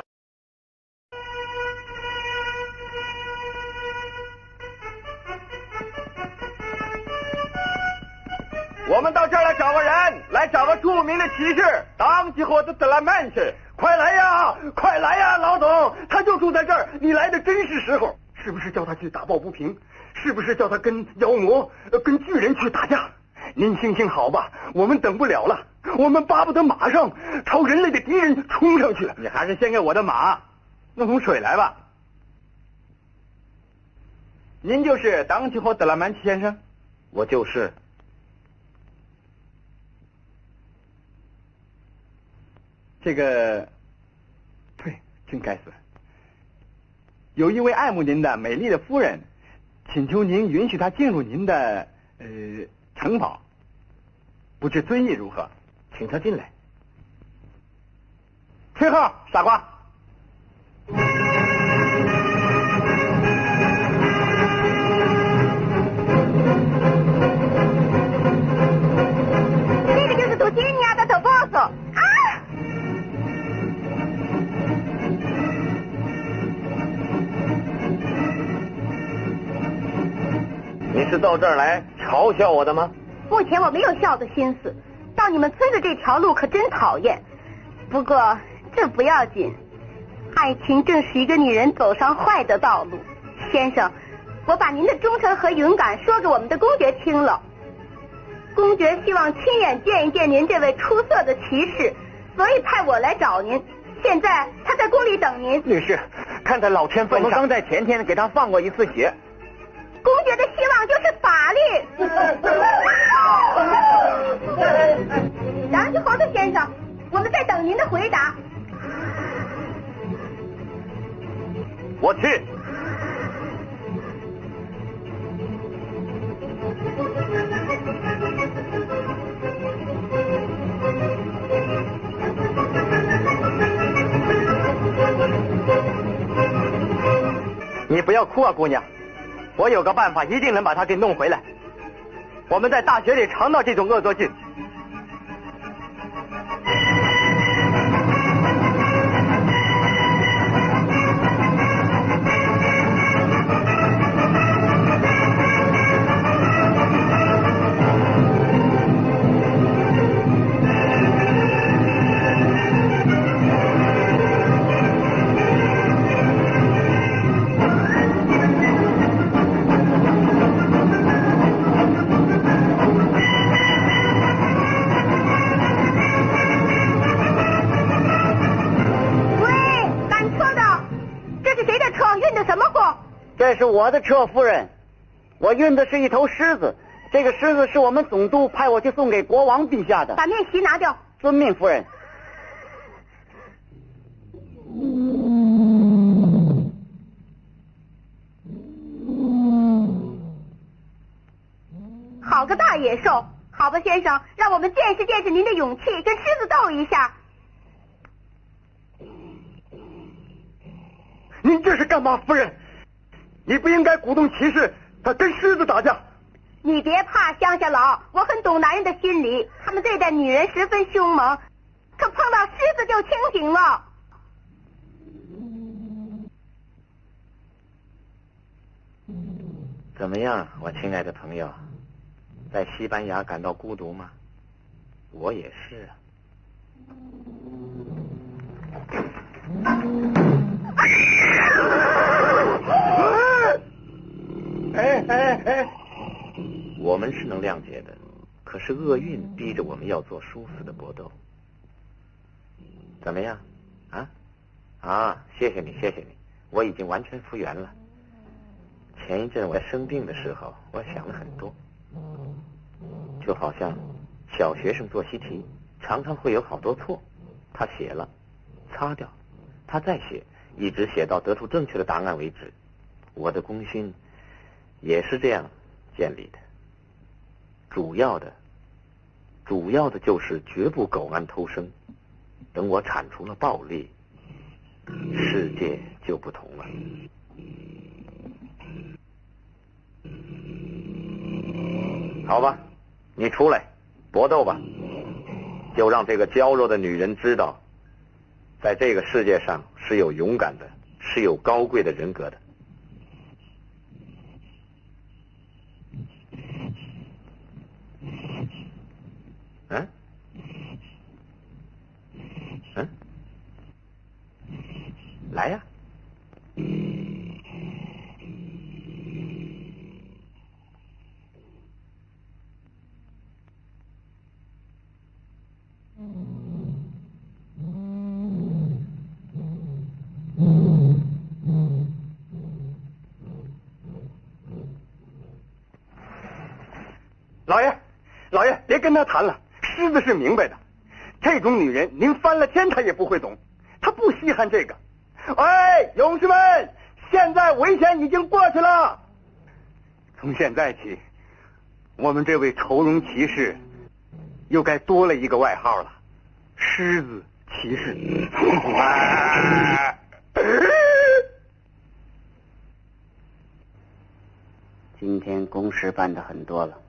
我们到这儿来找个人，来找个著名的骑士，当起火的德拉曼去。快来呀，快来呀，老总，他就住在这儿，你来的真是时候。 是不是叫他去打抱不平？是不是叫他跟妖魔、跟巨人去打架？您行行好吧，我们等不了了，我们巴不得马上朝人类的敌人冲上去。你还是先给我的马弄桶水来吧。您就是当齐霍德拉曼齐先生？ 我就是。 这个，对，真该死。有一位爱慕您的美丽的夫人，请求您允许她进入您的城堡，不知尊意如何？请她进来。吹号，傻瓜！ 这个就是土基尼亚的头 boss 啊！ 你是到这儿来嘲笑我的吗？ 目前我没有笑的心思，到你们村子这条路可真讨厌。不过这不要紧，爱情正是一个女人走上坏的道路。先生，我把您的忠诚和勇敢说给我们的公爵听了。公爵希望亲眼见一见您这位出色的骑士，所以派我来找您。现在他在宫里等您。 女士，看在老天份上，我们刚在前天给他放过一次血。 公爵的希望就是法律。然后侯特先生，我们在等您的回答。 我去。 你不要哭啊，姑娘。我有个办法，一定能把他给弄回来。我们在大学里尝到这种恶作剧。 这是我的车，夫人。我运的是一头狮子，这个狮子是我们总督派我去送给国王陛下的。 把面席拿掉。 遵命，夫人。 好个大野兽！好吧，先生，让我们见识见识您的勇气，跟狮子斗一下。 您这是干嘛，夫人？你不应该鼓动骑士他跟狮子打架。 你别怕，乡下佬，我很懂男人的心理，他们对待女人十分凶猛，可碰到狮子就清醒了。 怎么样，我亲爱的朋友，在西班牙感到孤独吗？我也是啊。我们是能谅解的，可是厄运逼着我们要做殊死的搏斗。怎么样？谢谢你，谢谢你，我已经完全复原了。前一阵我在生病的时候，我想了很多，就好像小学生做习题，常常会有好多错，他写了，擦掉，他再写，一直写到得出正确的答案为止。我的功勋也是这样建立的。主要的就是绝不苟安偷生。等我铲除了暴力，世界就不同了。好吧，你出来搏斗吧，就让这个娇弱的女人知道，在这个世界上是有勇敢的，是有高贵的人格的。来呀！ 老爷，老爷，别跟他谈了，狮子是明白的，这种女人您翻了天她也不会懂，她不稀罕这个。哎，勇士们，现在危险已经过去了，从现在起，我们这位愁容骑士又该多了一个外号了，狮子骑士。 今天公事办得很多了，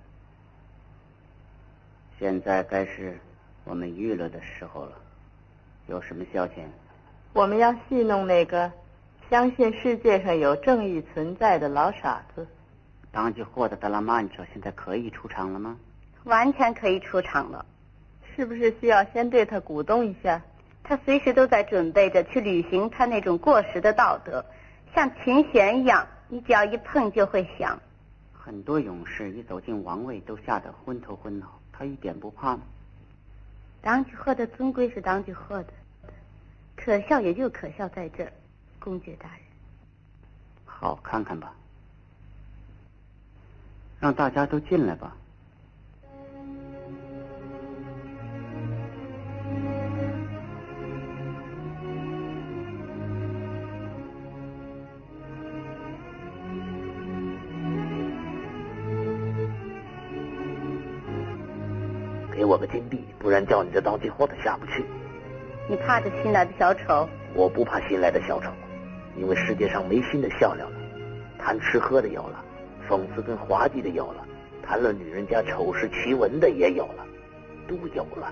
现在该是我们娱乐的时候了。有什么消遣？ 我们要戏弄那个相信世界上有正义存在的老傻子。 当季霍的德拉曼彻现在可以出场了吗？ 完全可以出场了。 是不是需要先对他鼓动一下？ 他随时都在准备着去履行他那种过时的道德，像琴弦一样，你只要一碰就会响。 很多勇士一走进王位都吓得昏头昏脑，他一点不怕吗？ 当局赫的尊贵是当局赫的，可笑也就可笑在这儿，公爵大人。 好，看看吧，让大家都进来吧。 给我个金币，不然叫你这当季霍的下不去。 你怕这新来的小丑？ 我不怕新来的小丑，因为世界上没新的笑料了，谈吃喝的有了，讽刺跟滑稽的有了，谈论女人家丑事奇闻的也有了，都有了。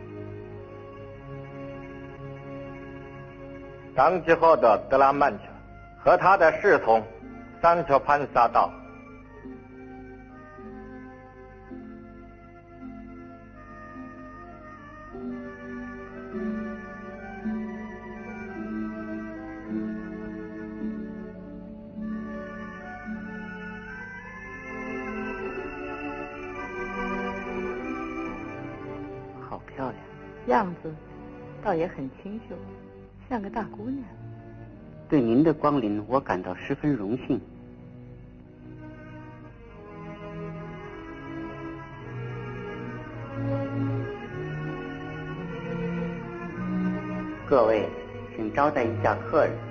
当季后的德拉曼彻和他的侍从桑乔潘萨道。 样子倒也很清秀，像个大姑娘。 对您的光临，我感到十分荣幸。各位，请招待一下客人。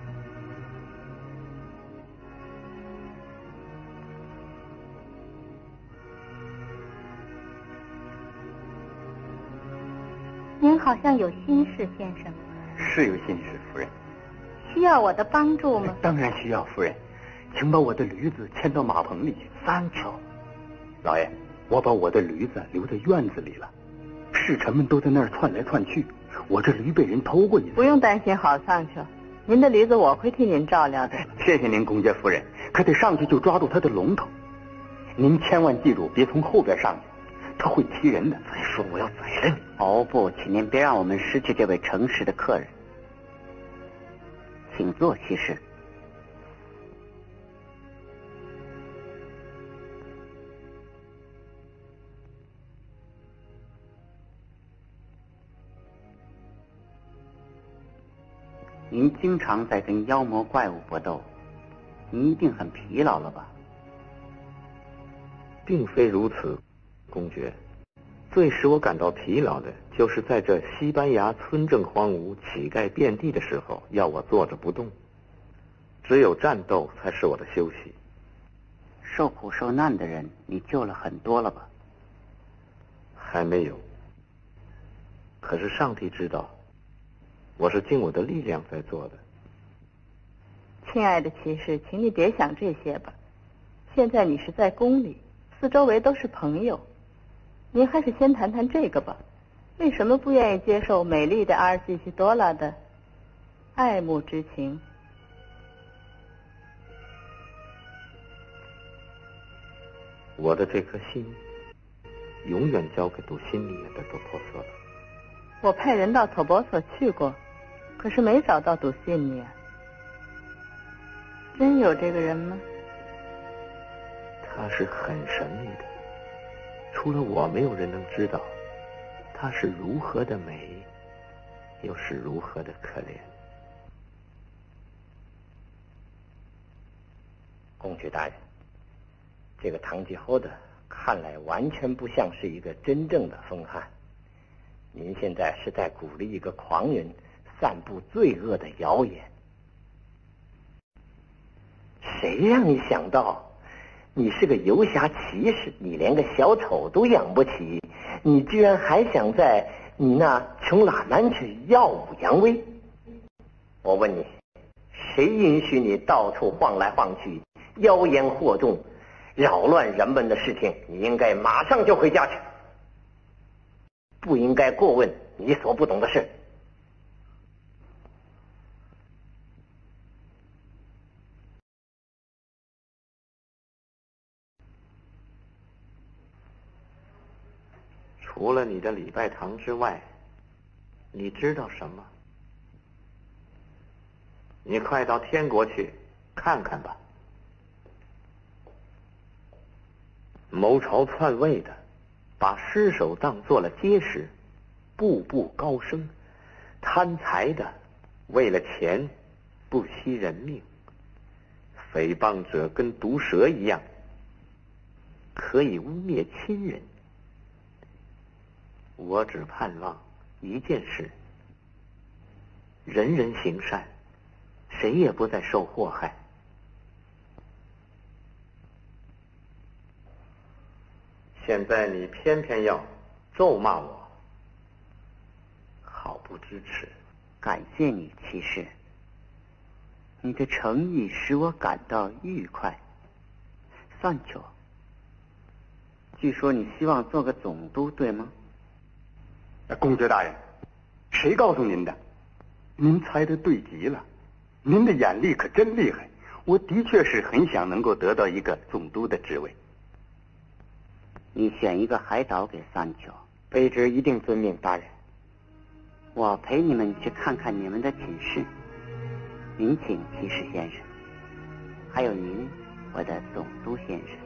您好像有心事，先生。 是有心事，夫人。 需要我的帮助吗？ 当然需要，夫人。请把我的驴子牵到马棚里去。 桑乔， 老爷，我把我的驴子留在院子里了，侍臣们都在那儿窜来窜去，我这驴被人偷过去了。 不用担心，好桑乔，您的驴子我会替您照料的。 谢谢您，公爵夫人。可得上去就抓住它的龙头，您千万记住，别从后边上去。他会踢人的。 再说我要宰了你。 哦不，请您别让我们失去这位诚实的客人。请坐，骑士。您经常在跟妖魔怪物搏斗，您一定很疲劳了吧？ 并非如此。公爵，最使我感到疲劳的，就是在这西班牙村镇荒芜、乞丐遍地的时候，要我坐着不动。只有战斗才是我的休息。 受苦受难的人，你救了很多了吧？ 还没有。可是上帝知道，我是尽我的力量在做的。 亲爱的骑士，请你别想这些吧。现在你是在宫里，四周围都是朋友。您还是先谈谈这个吧，为什么不愿意接受美丽的阿尔基西多拉的爱慕之情？ 我的这颗心永远交给杜西尼亚的多珀索了。 我派人到托博索去过，可是没找到杜西尼亚。真有这个人吗？ 他是很神秘的，除了我，没有人能知道她是如何的美，又是如何的可怜。 公爵大人，这个堂吉诃德看来完全不像是一个真正的疯汉。您现在是在鼓励一个狂人散布罪恶的谣言。谁让你想到你是个游侠骑士，你连个小丑都养不起，你居然还想在你那穷懒男去耀武扬威？我问你，谁允许你到处晃来晃去，妖言惑众，扰乱人们的视听？你应该马上就回家去，不应该过问你所不懂的事。 除了你的礼拜堂之外，你知道什么？你快到天国去看看吧。谋朝篡位的，把尸首当做了结实，步步高升；贪财的，为了钱不惜人命；诽谤者跟毒蛇一样，可以污蔑亲人。我只盼望一件事：人人行善，谁也不再受祸害。现在你偏偏要咒骂我，好不知耻！ 感谢你，骑士，你的诚意使我感到愉快。散丘，据说你希望做个总督，对吗？ 公爵大人，谁告诉您的？您猜得对极了，您的眼力可真厉害。我的确是很想能够得到一个总督的职位。 你选一个海岛给散丘。 卑职一定遵命，大人。 我陪你们去看看你们的寝室。您请，骑士先生。还有您，我的总督先生。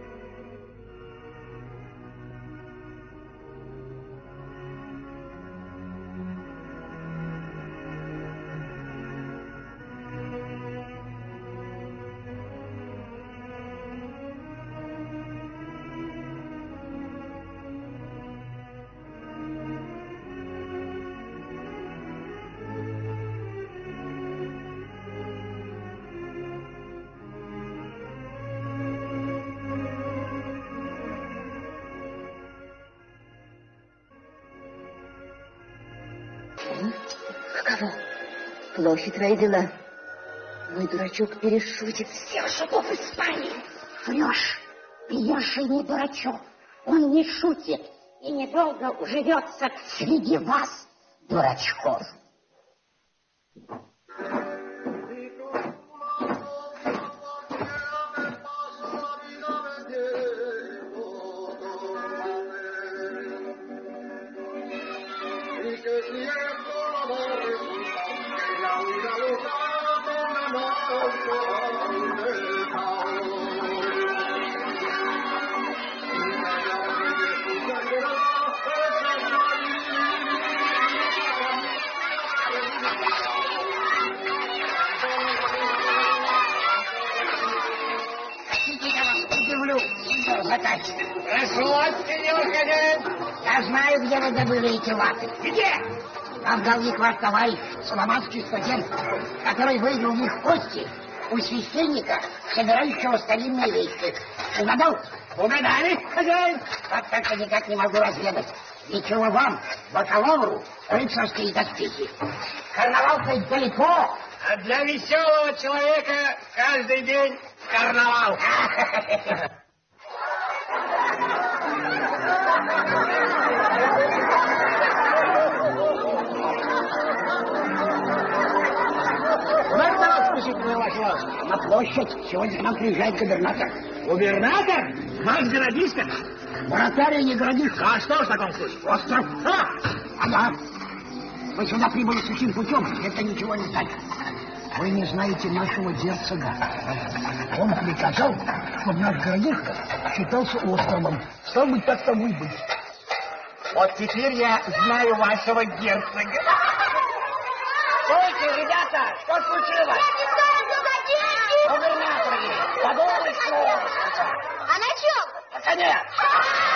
Каково? Плохи твои дела. Мой дурачок перешутит всех шутов Испании. Врешь. Пьеший не дурачок. Он не шутит и недолго уживется среди вас, дурачков. Прошу, сеньор хозяин. Я знаю, где вы добыли эти латы. Где? Там в долгих ваш товарищ, саламанский студент, который выиграл в них кости у священника, собирающего старинные вещи. Угадал? Угадали, хозяин? Вот только никак не могу разведать. Ничего вам, бакалавру, рыцарские доспехи. Карнавал-то далеко. А для веселого человека каждый день карнавал. На площадь. Сегодня к нам приезжает губернатор. Губернатор? Наш городишко? Моратория не городишко. А что в таком случае? Остров. Ага. Вы сюда прибыли сухим путем. Это ничего не значит. Вы не знаете нашего герцога. Он приказал, чтобы наш городишко считался островом. Стал быть, так тому и быть. Вот теперь я знаю вашего герцога. Стойте, ребята! Что случилось? Губернатор, подумай, что... А на чем? На коне!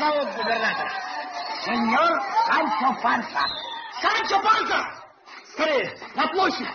зовут губернатор? Сеньор Санчо Панса. Санчо Панса! Скорее, на площадь!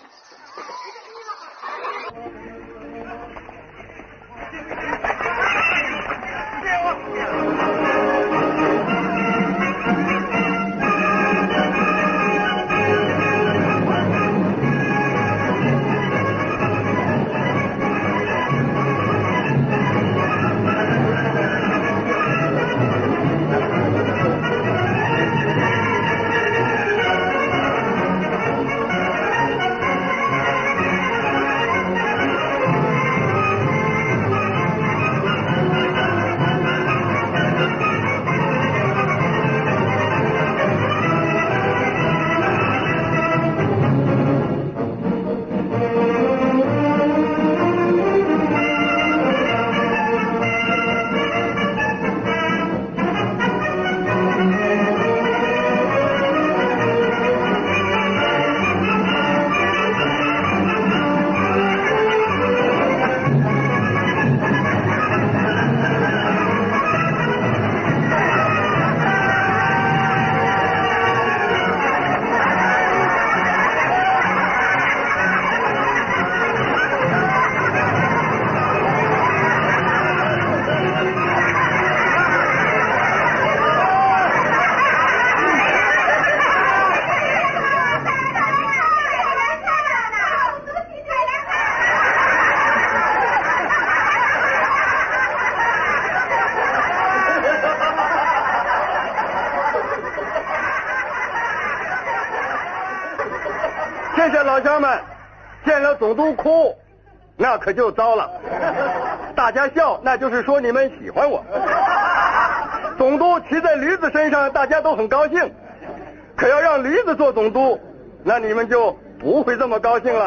这些老乡们见了总督哭，那可就糟了。大家笑，那就是说你们喜欢我。总督骑在驴子身上，大家都很高兴。可要让驴子做总督，那你们就不会这么高兴了。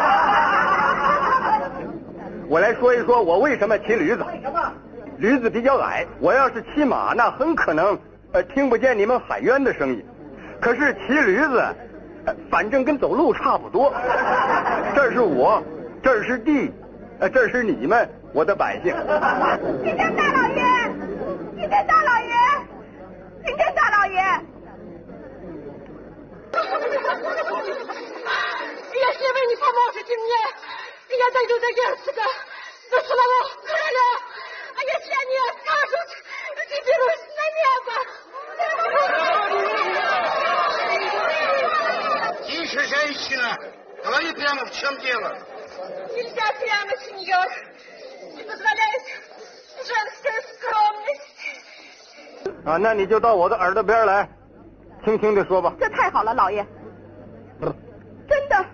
我来说一说我为什么骑驴子。驴子比较矮，我要是骑马，那很可能听不见你们喊冤的声音。可是骑驴子，反正跟走路差不多。这是我，这是地，这是你们，我的百姓。 今天大老爷，今天大老爷，今天大老爷。 Если вы не поможете мне, я дойду до герцога, до самого короля. А если они откажут, заберусь на небо. Тише, женщина! Говори прямо, в чем дело? Нельзя прямо, сеньор. Не позволяет женская скромность. 那你就到我的耳朵边来，轻轻地说吧。 这太好了，老爷。真的。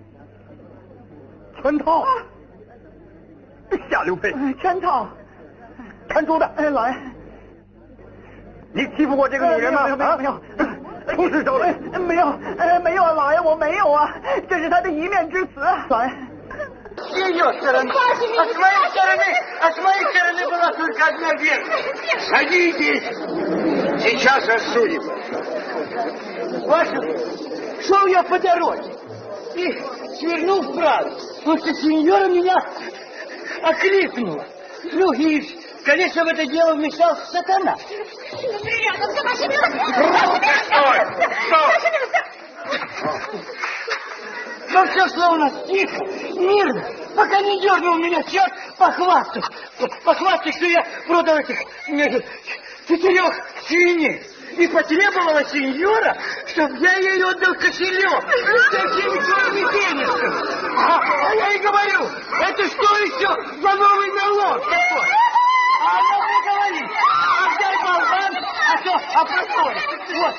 圈套。下流胚。 圈套。 看猪的。 老爷。 你欺负过这个女人吗？ 没有。 出示招来。 没有，没有，老爷，我没有啊，这是他的一面之词，老爷。 С ее стороны, от моей стороны была только одна версия. Садитесь! Сейчас рассудим. Ваше, шел я по дороге и свернул вправо, потому что сеньора меня окликнула. Ну и, конечно, в это дело вмешался сатана. Но все словно тихо, мирно, пока не дернул меня черт похвастать, что я продал этих 4 свиней. И потребовала сеньора, чтобы я ей отдал кошелек с всеми черными денежками. А я ей говорю, это что еще за новый налог такой? А она мне говорит, отдай болван, а то опросторит. Вот.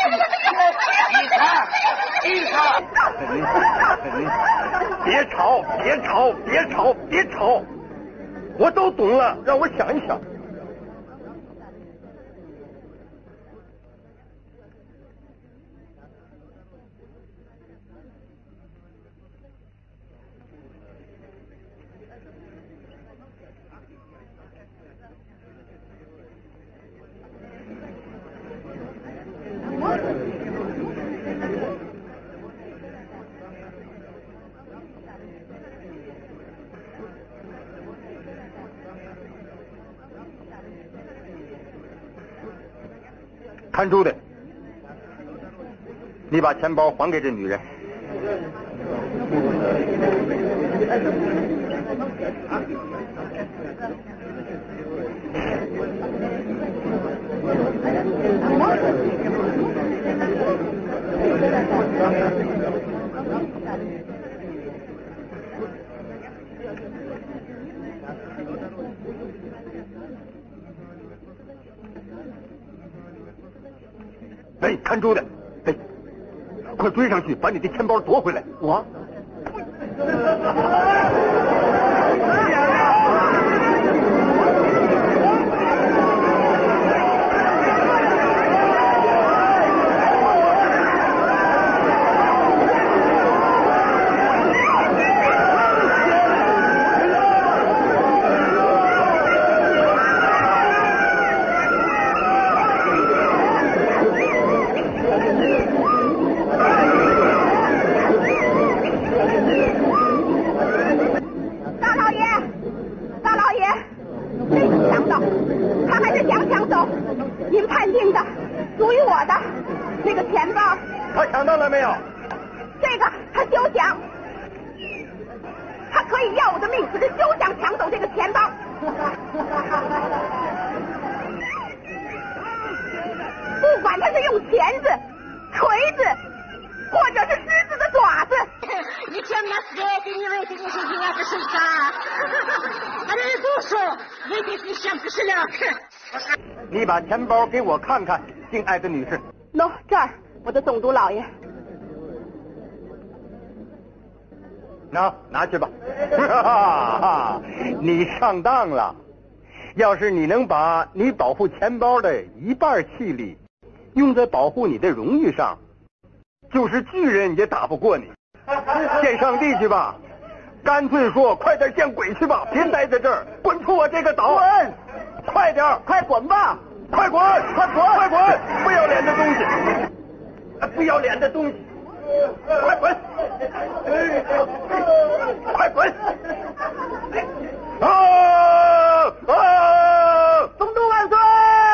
Тихо! 别吵！我都懂了，让我想一想。 看住的，你把钱包还给这女人。哎，看住的！哎，快追上去，把你的钱包夺回来！我。你把钱包给我看看，敬爱的女士。 喏，这儿，我的总督老爷。 拿去吧。你上当了。要是你能把你保护钱包的一半气力用在保护你的荣誉上，就是巨人也打不过你。见上帝去吧，干脆说快点见鬼去吧，别待在这儿，滚出我这个岛！滚！快点，快滚吧！快滚！快滚！快滚！不要脸的东西！不要脸的东西！快滚！快滚！总督万岁！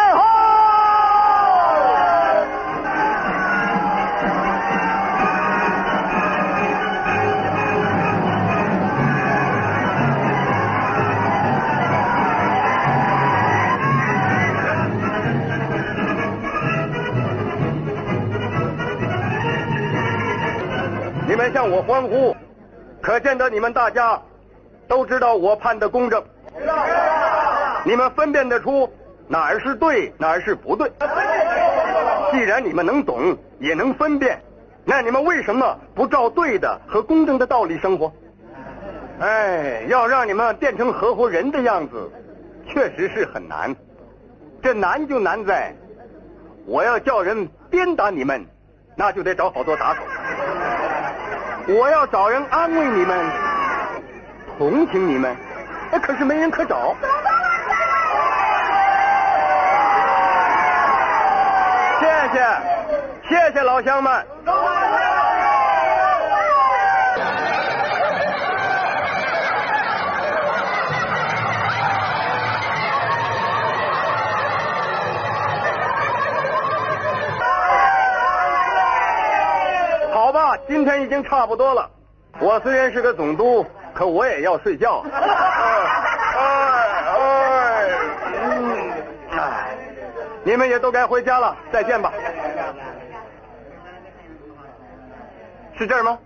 你们向我欢呼，可见得你们大家都知道我判的公正，你们分辨得出哪儿是对，哪儿是不对。既然你们能懂，也能分辨，那你们为什么不照对的和公正的道理生活？哎，要让你们变成合伙人的样子，确实是很难。这难就难在，我要叫人鞭打你们，那就得找好多打手。我要找人安慰你们，同情你们，可是没人可找。谢谢老乡们。好吧，今天已经差不多了。我虽然是个总督，可我也要睡觉。你们也都该回家了，再见吧。是这儿吗？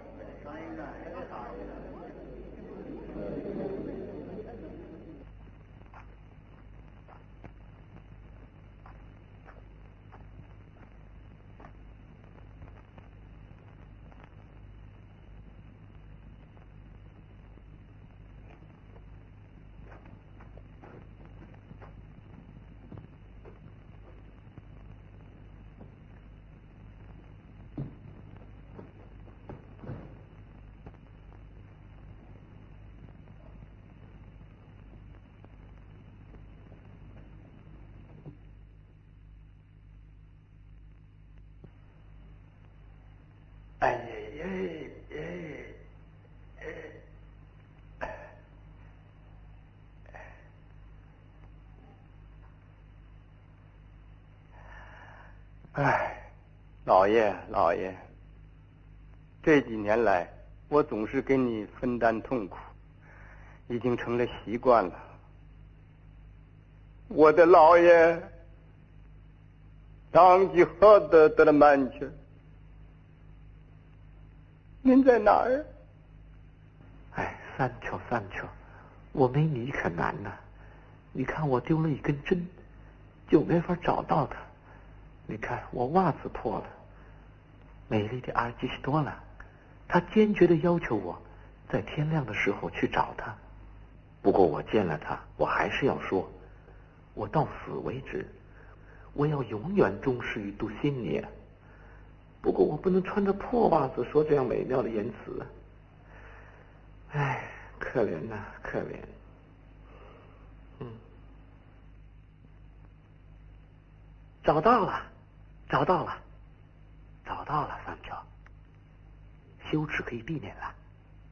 唉，老爷，这几年来，我总是给你分担痛苦，已经成了习惯了。我的老爷，当吉诃德的曼切，您在哪儿？ 哎，三球，我没你可难呐。你看我丢了一根针，就没法找到它。你看我袜子破了。美丽的阿尔基西多拉，她坚决地要求我在天亮的时候去找她。不过我见了她，我还是要说，我到死为止，我要永远忠实于杜辛尼亚。不过我不能穿着破袜子说这样美妙的言辞。唉，可怜呐，可怜。找到了，三条，羞耻可以避免了。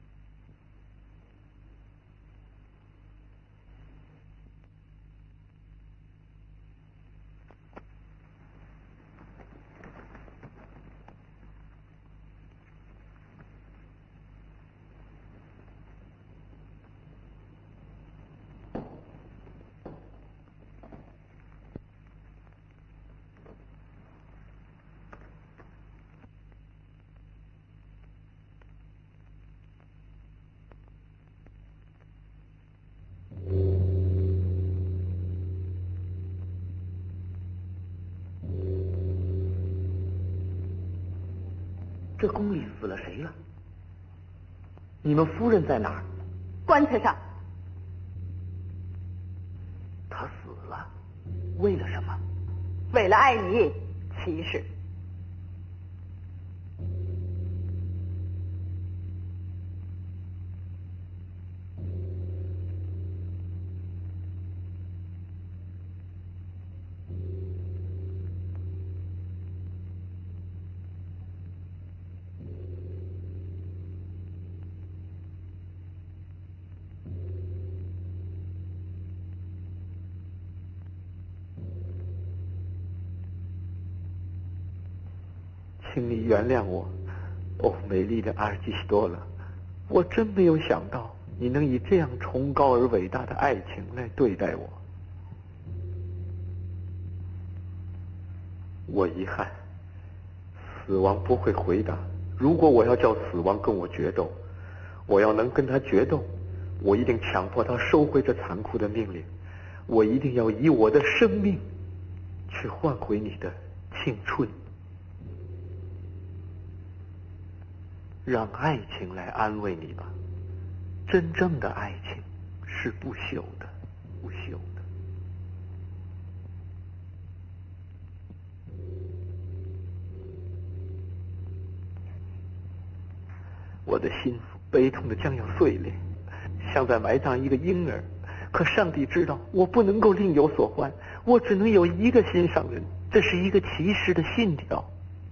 这宫里死了谁了？你们夫人在哪儿？ 棺材上。 她死了，为了什么？ 为了爱你，骑士。 请你原谅我，哦，美丽的阿尔基西多拉，我真没有想到你能以这样崇高而伟大的爱情来对待我。我遗憾，死亡不会回答。如果我要叫死亡跟我决斗，我要能跟他决斗，我一定强迫他收回这残酷的命令，我一定要以我的生命去换回你的青春。让爱情来安慰你吧，真正的爱情是不朽的，不朽的。我的心悲痛的将要碎裂，像在埋葬一个婴儿。可上帝知道，我不能够另有所欢，我只能有一个心上人，这是一个骑士的信条。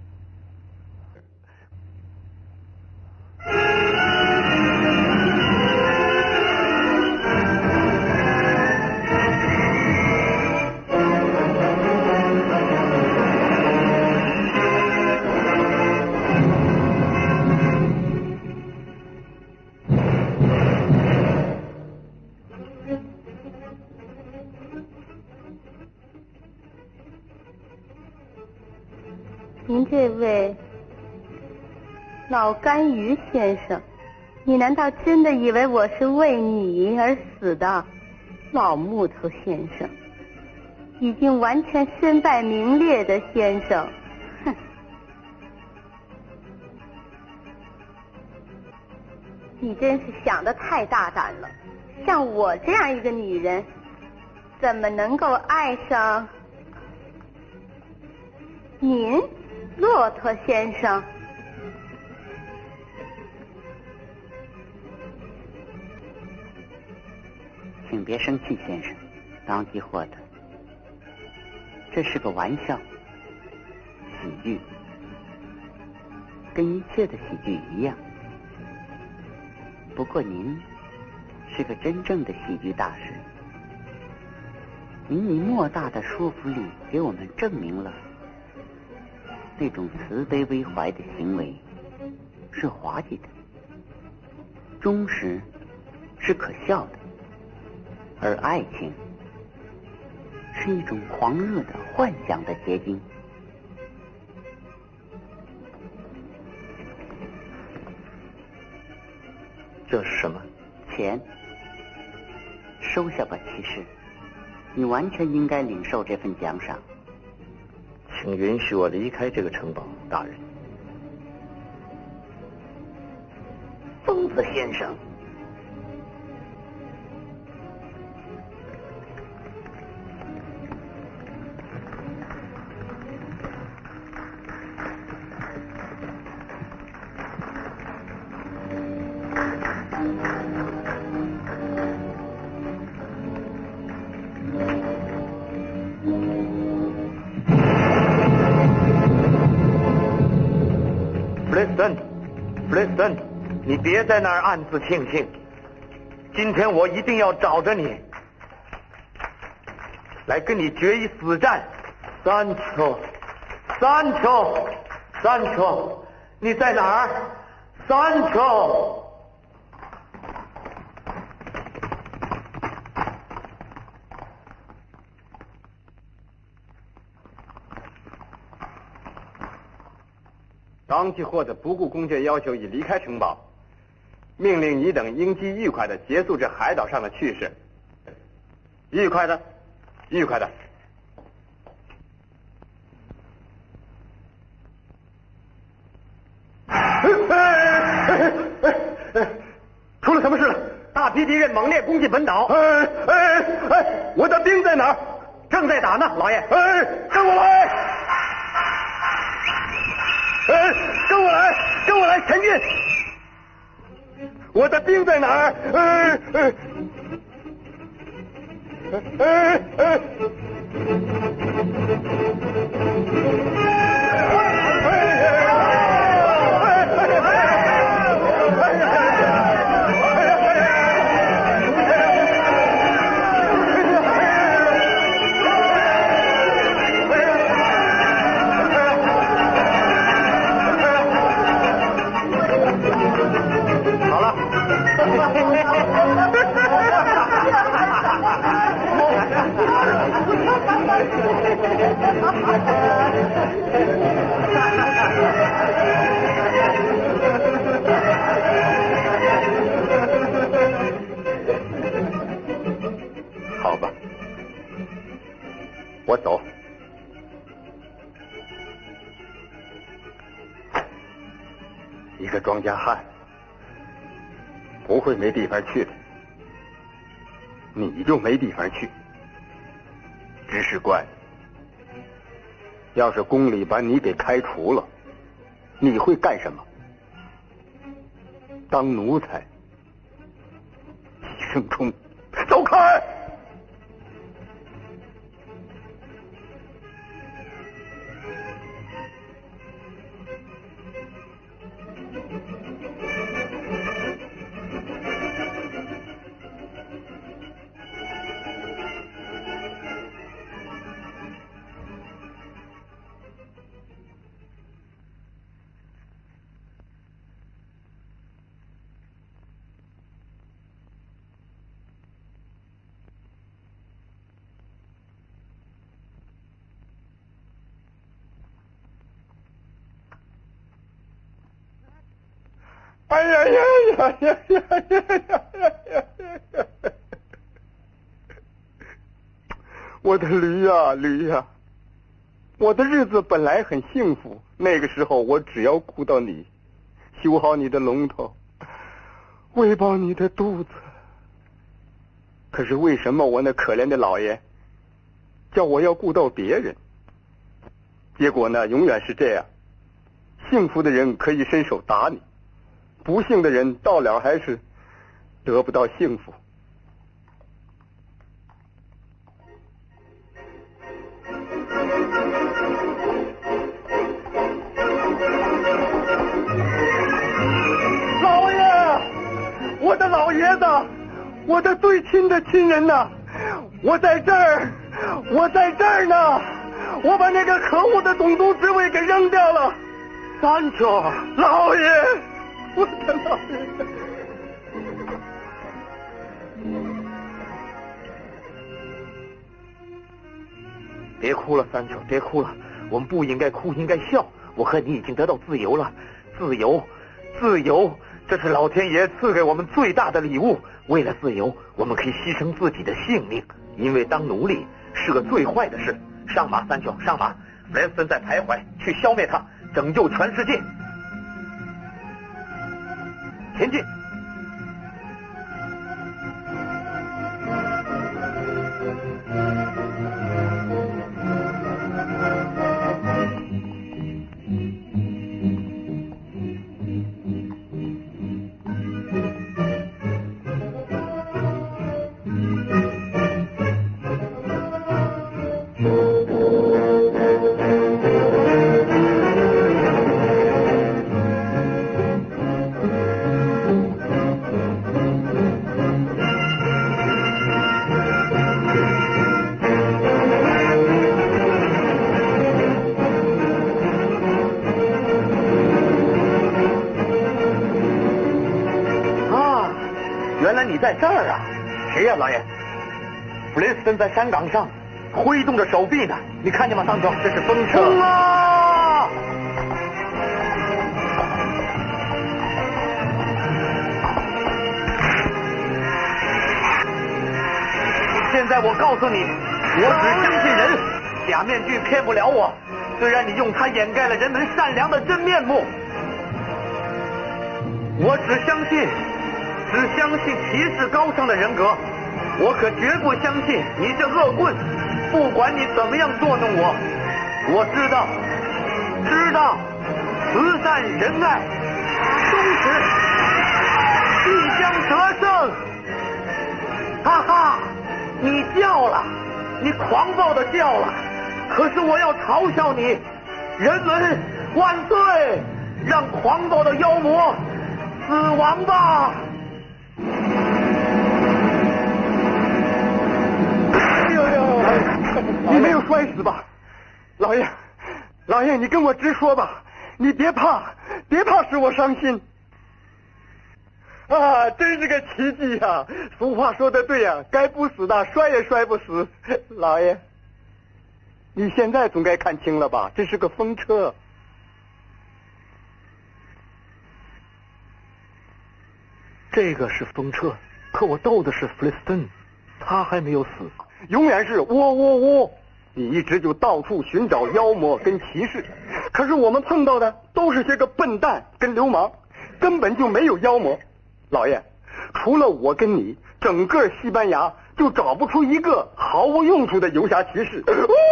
您这位老干鱼先生，你难道真的以为我是为你而死的？老木头先生，已经完全身败名裂的先生，哼！你真是想得太大胆了。像我这样一个女人，怎么能够爱上您？骆驼先生， 请别生气，先生，当吉诃德，这是个玩笑，喜剧，跟一切的喜剧一样。不过您是个真正的喜剧大师，您以莫大的说服力给我们证明了这种慈悲为怀的行为是滑稽的，忠实是可笑的，而爱情是一种狂热的幻想的结晶。 这是什么？ 钱。收下吧，骑士，你完全应该领受这份奖赏。 请允许我离开这个城堡，大人。 疯子先生， 弗雷斯顿，你别在那儿暗自庆幸。今天我一定要找着你，来跟你决一死战。三球，你在哪儿？三球。 当季霍的不顾公爵要求已离开城堡，命令你等应机愉快的结束这海岛上的趣事。愉快的。出了什么事了？大批敌人猛烈攻击本岛。我的兵在哪儿？正在打呢，老爷。跟我来。跟我来，前进！我的兵在哪儿？好吧，我走。一个庄稼汉不会没地方去的，你就没地方去。执事官，要是宫里把你给开除了，你会干什么？当奴才？寄生虫，走开！哎呀呀呀呀呀呀呀呀！我的驴呀驴呀，我的日子本来很幸福，那个时候我只要顾到你，修好你的龙头，喂饱你的肚子。可是为什么我那可怜的老爷叫我要顾到别人？结果呢，永远是这样，幸福的人可以伸手打你，不幸的人到了还是得不到幸福。老爷，我的老爷子，我的最亲的亲人呐，我在这儿呢， 我把那个可恶的总督职位给扔掉了。三球，老爷，我的老爷。 别哭了，三球，别哭了，我们不应该哭，应该笑。我和你已经得到自由了，自由，自由，这是老天爷赐给我们最大的礼物。为了自由，我们可以牺牲自己的性命，因为当奴隶是个最坏的事。上马，三球，上马！弗雷斯顿在徘徊，去消灭他，拯救全世界。前进！在这儿啊！谁呀，老爷？弗雷斯顿在山岗上挥动着手臂呢，你看见吗，桑乔？这是风车。冲啊！现在我告诉你，我只相信人，假面具骗不了我。虽然你用它掩盖了人们善良的真面目，我只相信骑士高尚的人格，我可绝不相信你这恶棍。不管你怎么样捉弄我，我知道，慈善仁爱，忠实，必将得胜。哈哈，你叫了，你狂暴的叫了，可是我要嘲笑你，人们万岁，让狂暴的妖魔死亡吧。 你没有摔死吧，老爷，你跟我直说吧，你别怕使我伤心。啊，真是个奇迹呀！俗话说得对呀，该不死的摔也摔不死。老爷，你现在总该看清了吧，这是个风车。 这个是风车，可我斗的是弗雷斯顿，他还没有死。 永远是喔！你一直就到处寻找妖魔跟骑士，可是我们碰到的都是些个笨蛋跟流氓，根本就没有妖魔。老爷，除了我跟你，整个西班牙就找不出一个毫无用处的游侠骑士。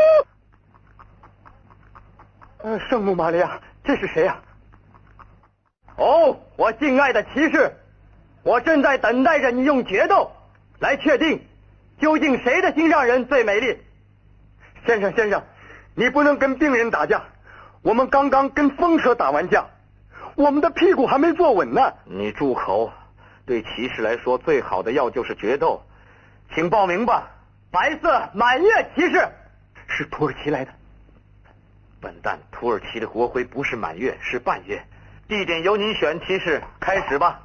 圣母玛利亚，这是谁呀？哦，我敬爱的骑士，我正在等待着你用决斗来确定究竟谁的心上人最美丽。先生，你不能跟病人打架，我们刚刚跟风车打完架，我们的屁股还没坐稳呢。 你住口！对骑士来说，最好的药就是决斗。请报名吧。 白色满月骑士，是土耳其来的。 笨蛋，土耳其的国徽不是满月，是半月。地点由您选，骑士，开始吧。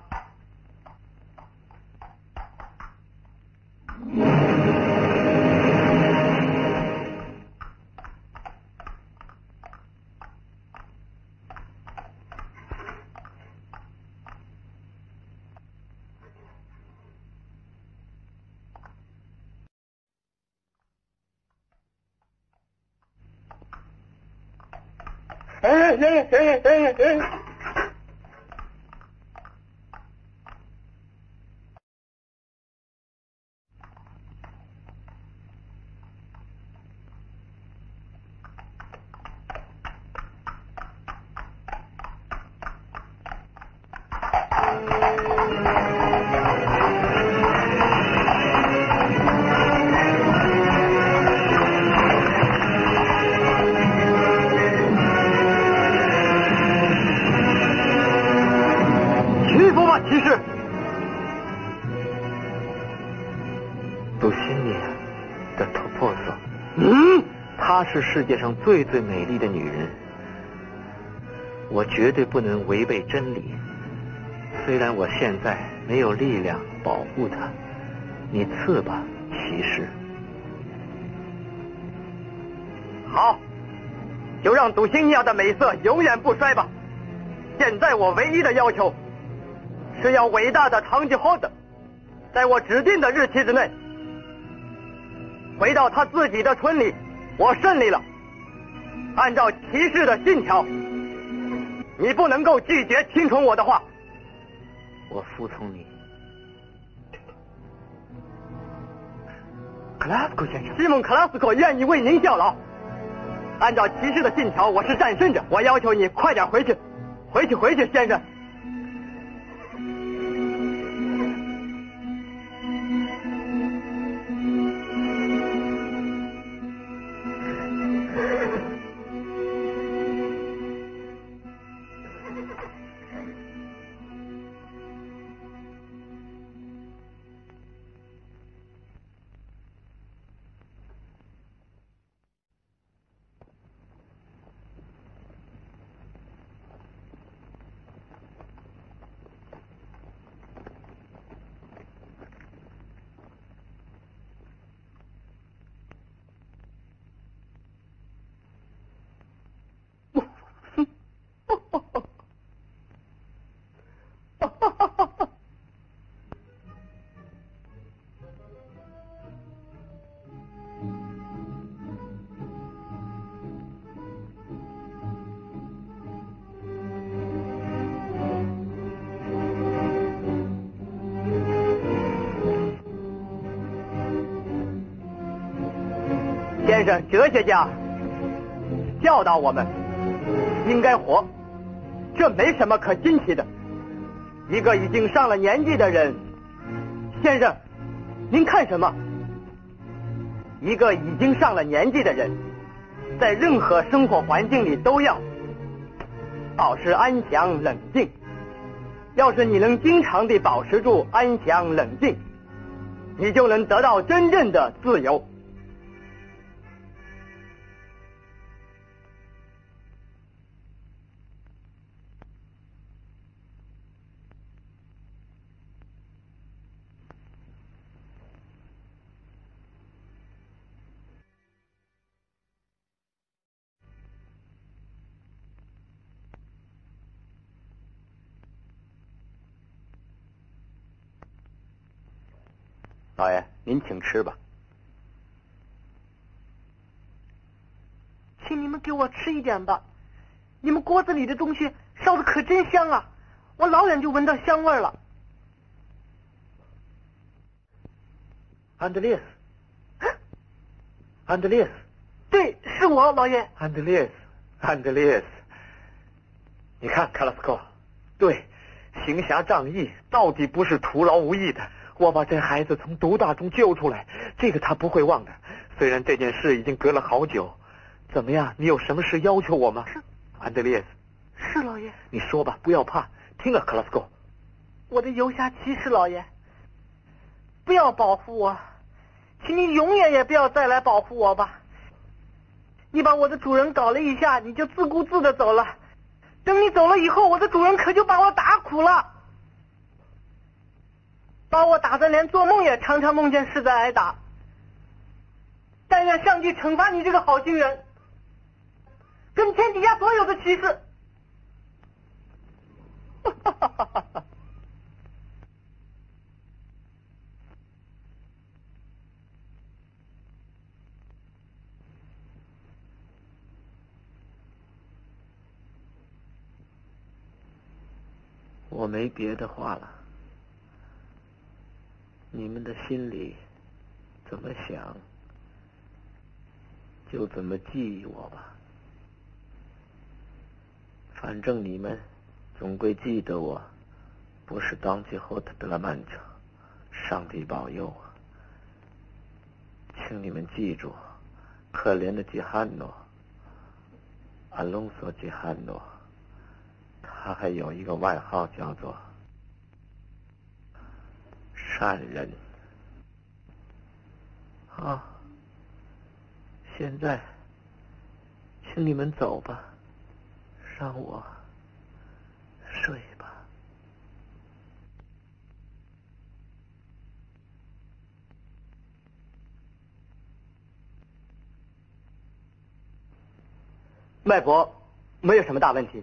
是世界上最最美丽的女人，我绝对不能违背真理。虽然我现在没有力量保护她，你赐吧，骑士。 好，就让杜兴尼亚的美色永远不衰吧。现在我唯一的要求是要伟大的唐吉诃德在我指定的日期之内回到他自己的村里。我胜利了。按照骑士的信条，你不能够拒绝听从我的话。 我服从你。 克拉斯科先生，西蒙·克拉斯科愿意为您效劳。按照骑士的信条，我是战胜者。我要求你快点回去，回去，先生。先生，哲学家教导我们应该活，这没什么可新奇的。一个已经上了年纪的人，先生，您看什么？一个已经上了年纪的人，在任何生活环境里都要保持安详冷静。要是你能经常地保持住安详冷静，你就能得到真正的自由。 老爷，您请吃吧。 请你们给我吃一点吧，你们锅子里的东西烧的可真香啊，我老远就闻到香味了。 安德烈斯，安德烈斯， 对，是我，老爷。 安德烈斯，你看，卡拉斯科，对，行侠仗义到底不是徒劳无益的。我把这孩子从毒打中救出来，这个他不会忘的。虽然这件事已经隔了好久，怎么样？你有什么事要求我吗？ 是， 安德烈斯。 是老爷。 你说吧，不要怕。听啊，克拉斯科。 我的游侠骑士老爷，不要保护我，请你永远也不要再来保护我吧。你把我的主人搞了一下，你就自顾自的走了。等你走了以后，我的主人可就把我打苦了。把我打得连做梦也常常梦见是在挨打。但愿上帝惩罚你这个好心人，跟天底下所有的骑士。 我没别的话了。你们的心里怎么想，就怎么记忆我吧。反正你们总归记得我不是当吉诃特·德拉曼者，上帝保佑啊！请你们记住，可怜的吉汉诺，阿隆索·吉汉诺，他还有一个外号叫做善人。啊，现在请你们走吧，让我睡吧。 外婆，没有什么大问题。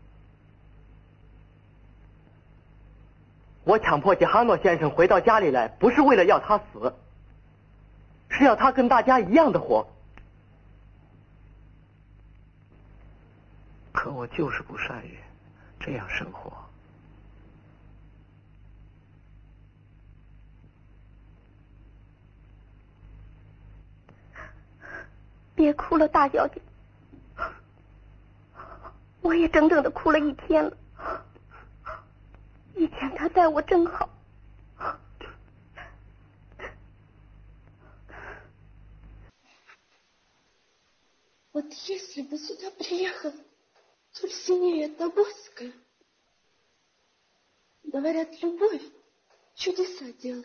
我强迫杰哈诺先生回到家里来，不是为了要他死，是要他跟大家一样的活。 可我就是不善于这样生活。 别哭了，大小姐。我也整整的哭了1天了。以前他待我真好。 Вот если бы сюда приехал Дульсинея Тобольская, говорят, любовь чудеса делает.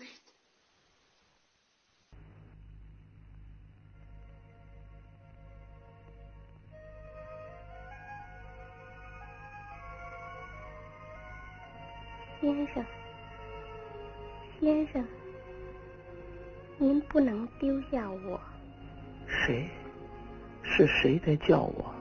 先生，您不能丢下我。 谁？是谁在叫我？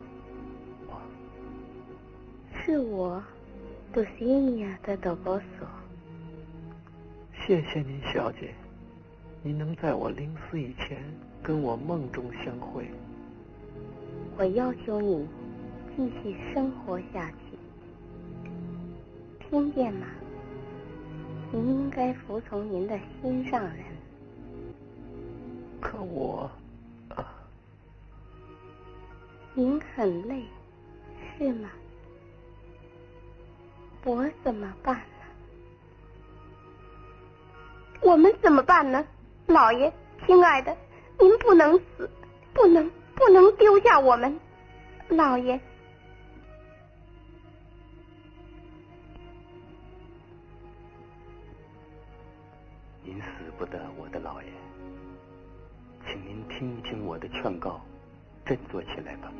是我，杜西尼亚的德波索。 谢谢您，小姐，您能在我临死以前跟我梦中相会。 我要求你继续生活下去，听见吗？您应该服从您的心上人。 可我， 您很累，是吗？我怎么办呢？我们怎么办呢？老爷，亲爱的，您不能死，不能丢下我们，老爷。 您死不得，我的老爷，请您听一听我的劝告，振作起来吧。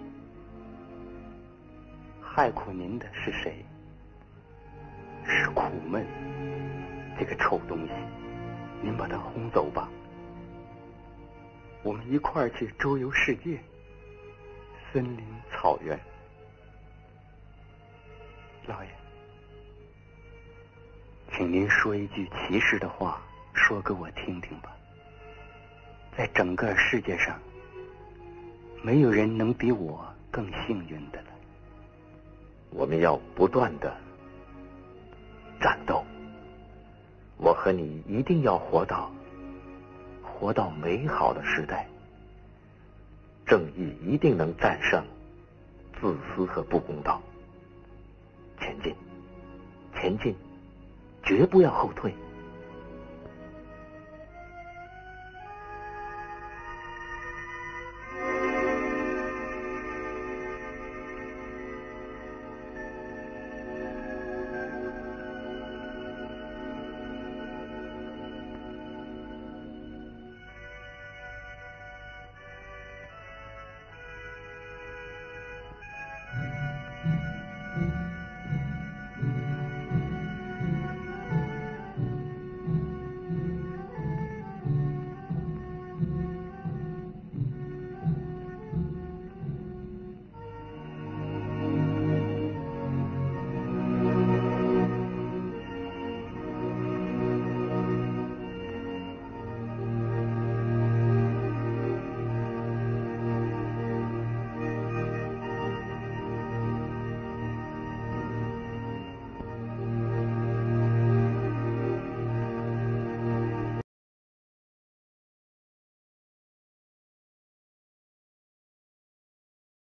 害苦您的是谁？是苦闷这个臭东西，您把它轰走吧。我们一块儿去周游世界，森林草原。老爷，请您说一句奇实的话，说给我听听吧。在整个世界上，没有人能比我更幸运的了。 我们要不断的战斗，我和你一定要活到美好的时代，正义一定能战胜自私和不公道。前进，绝不要后退。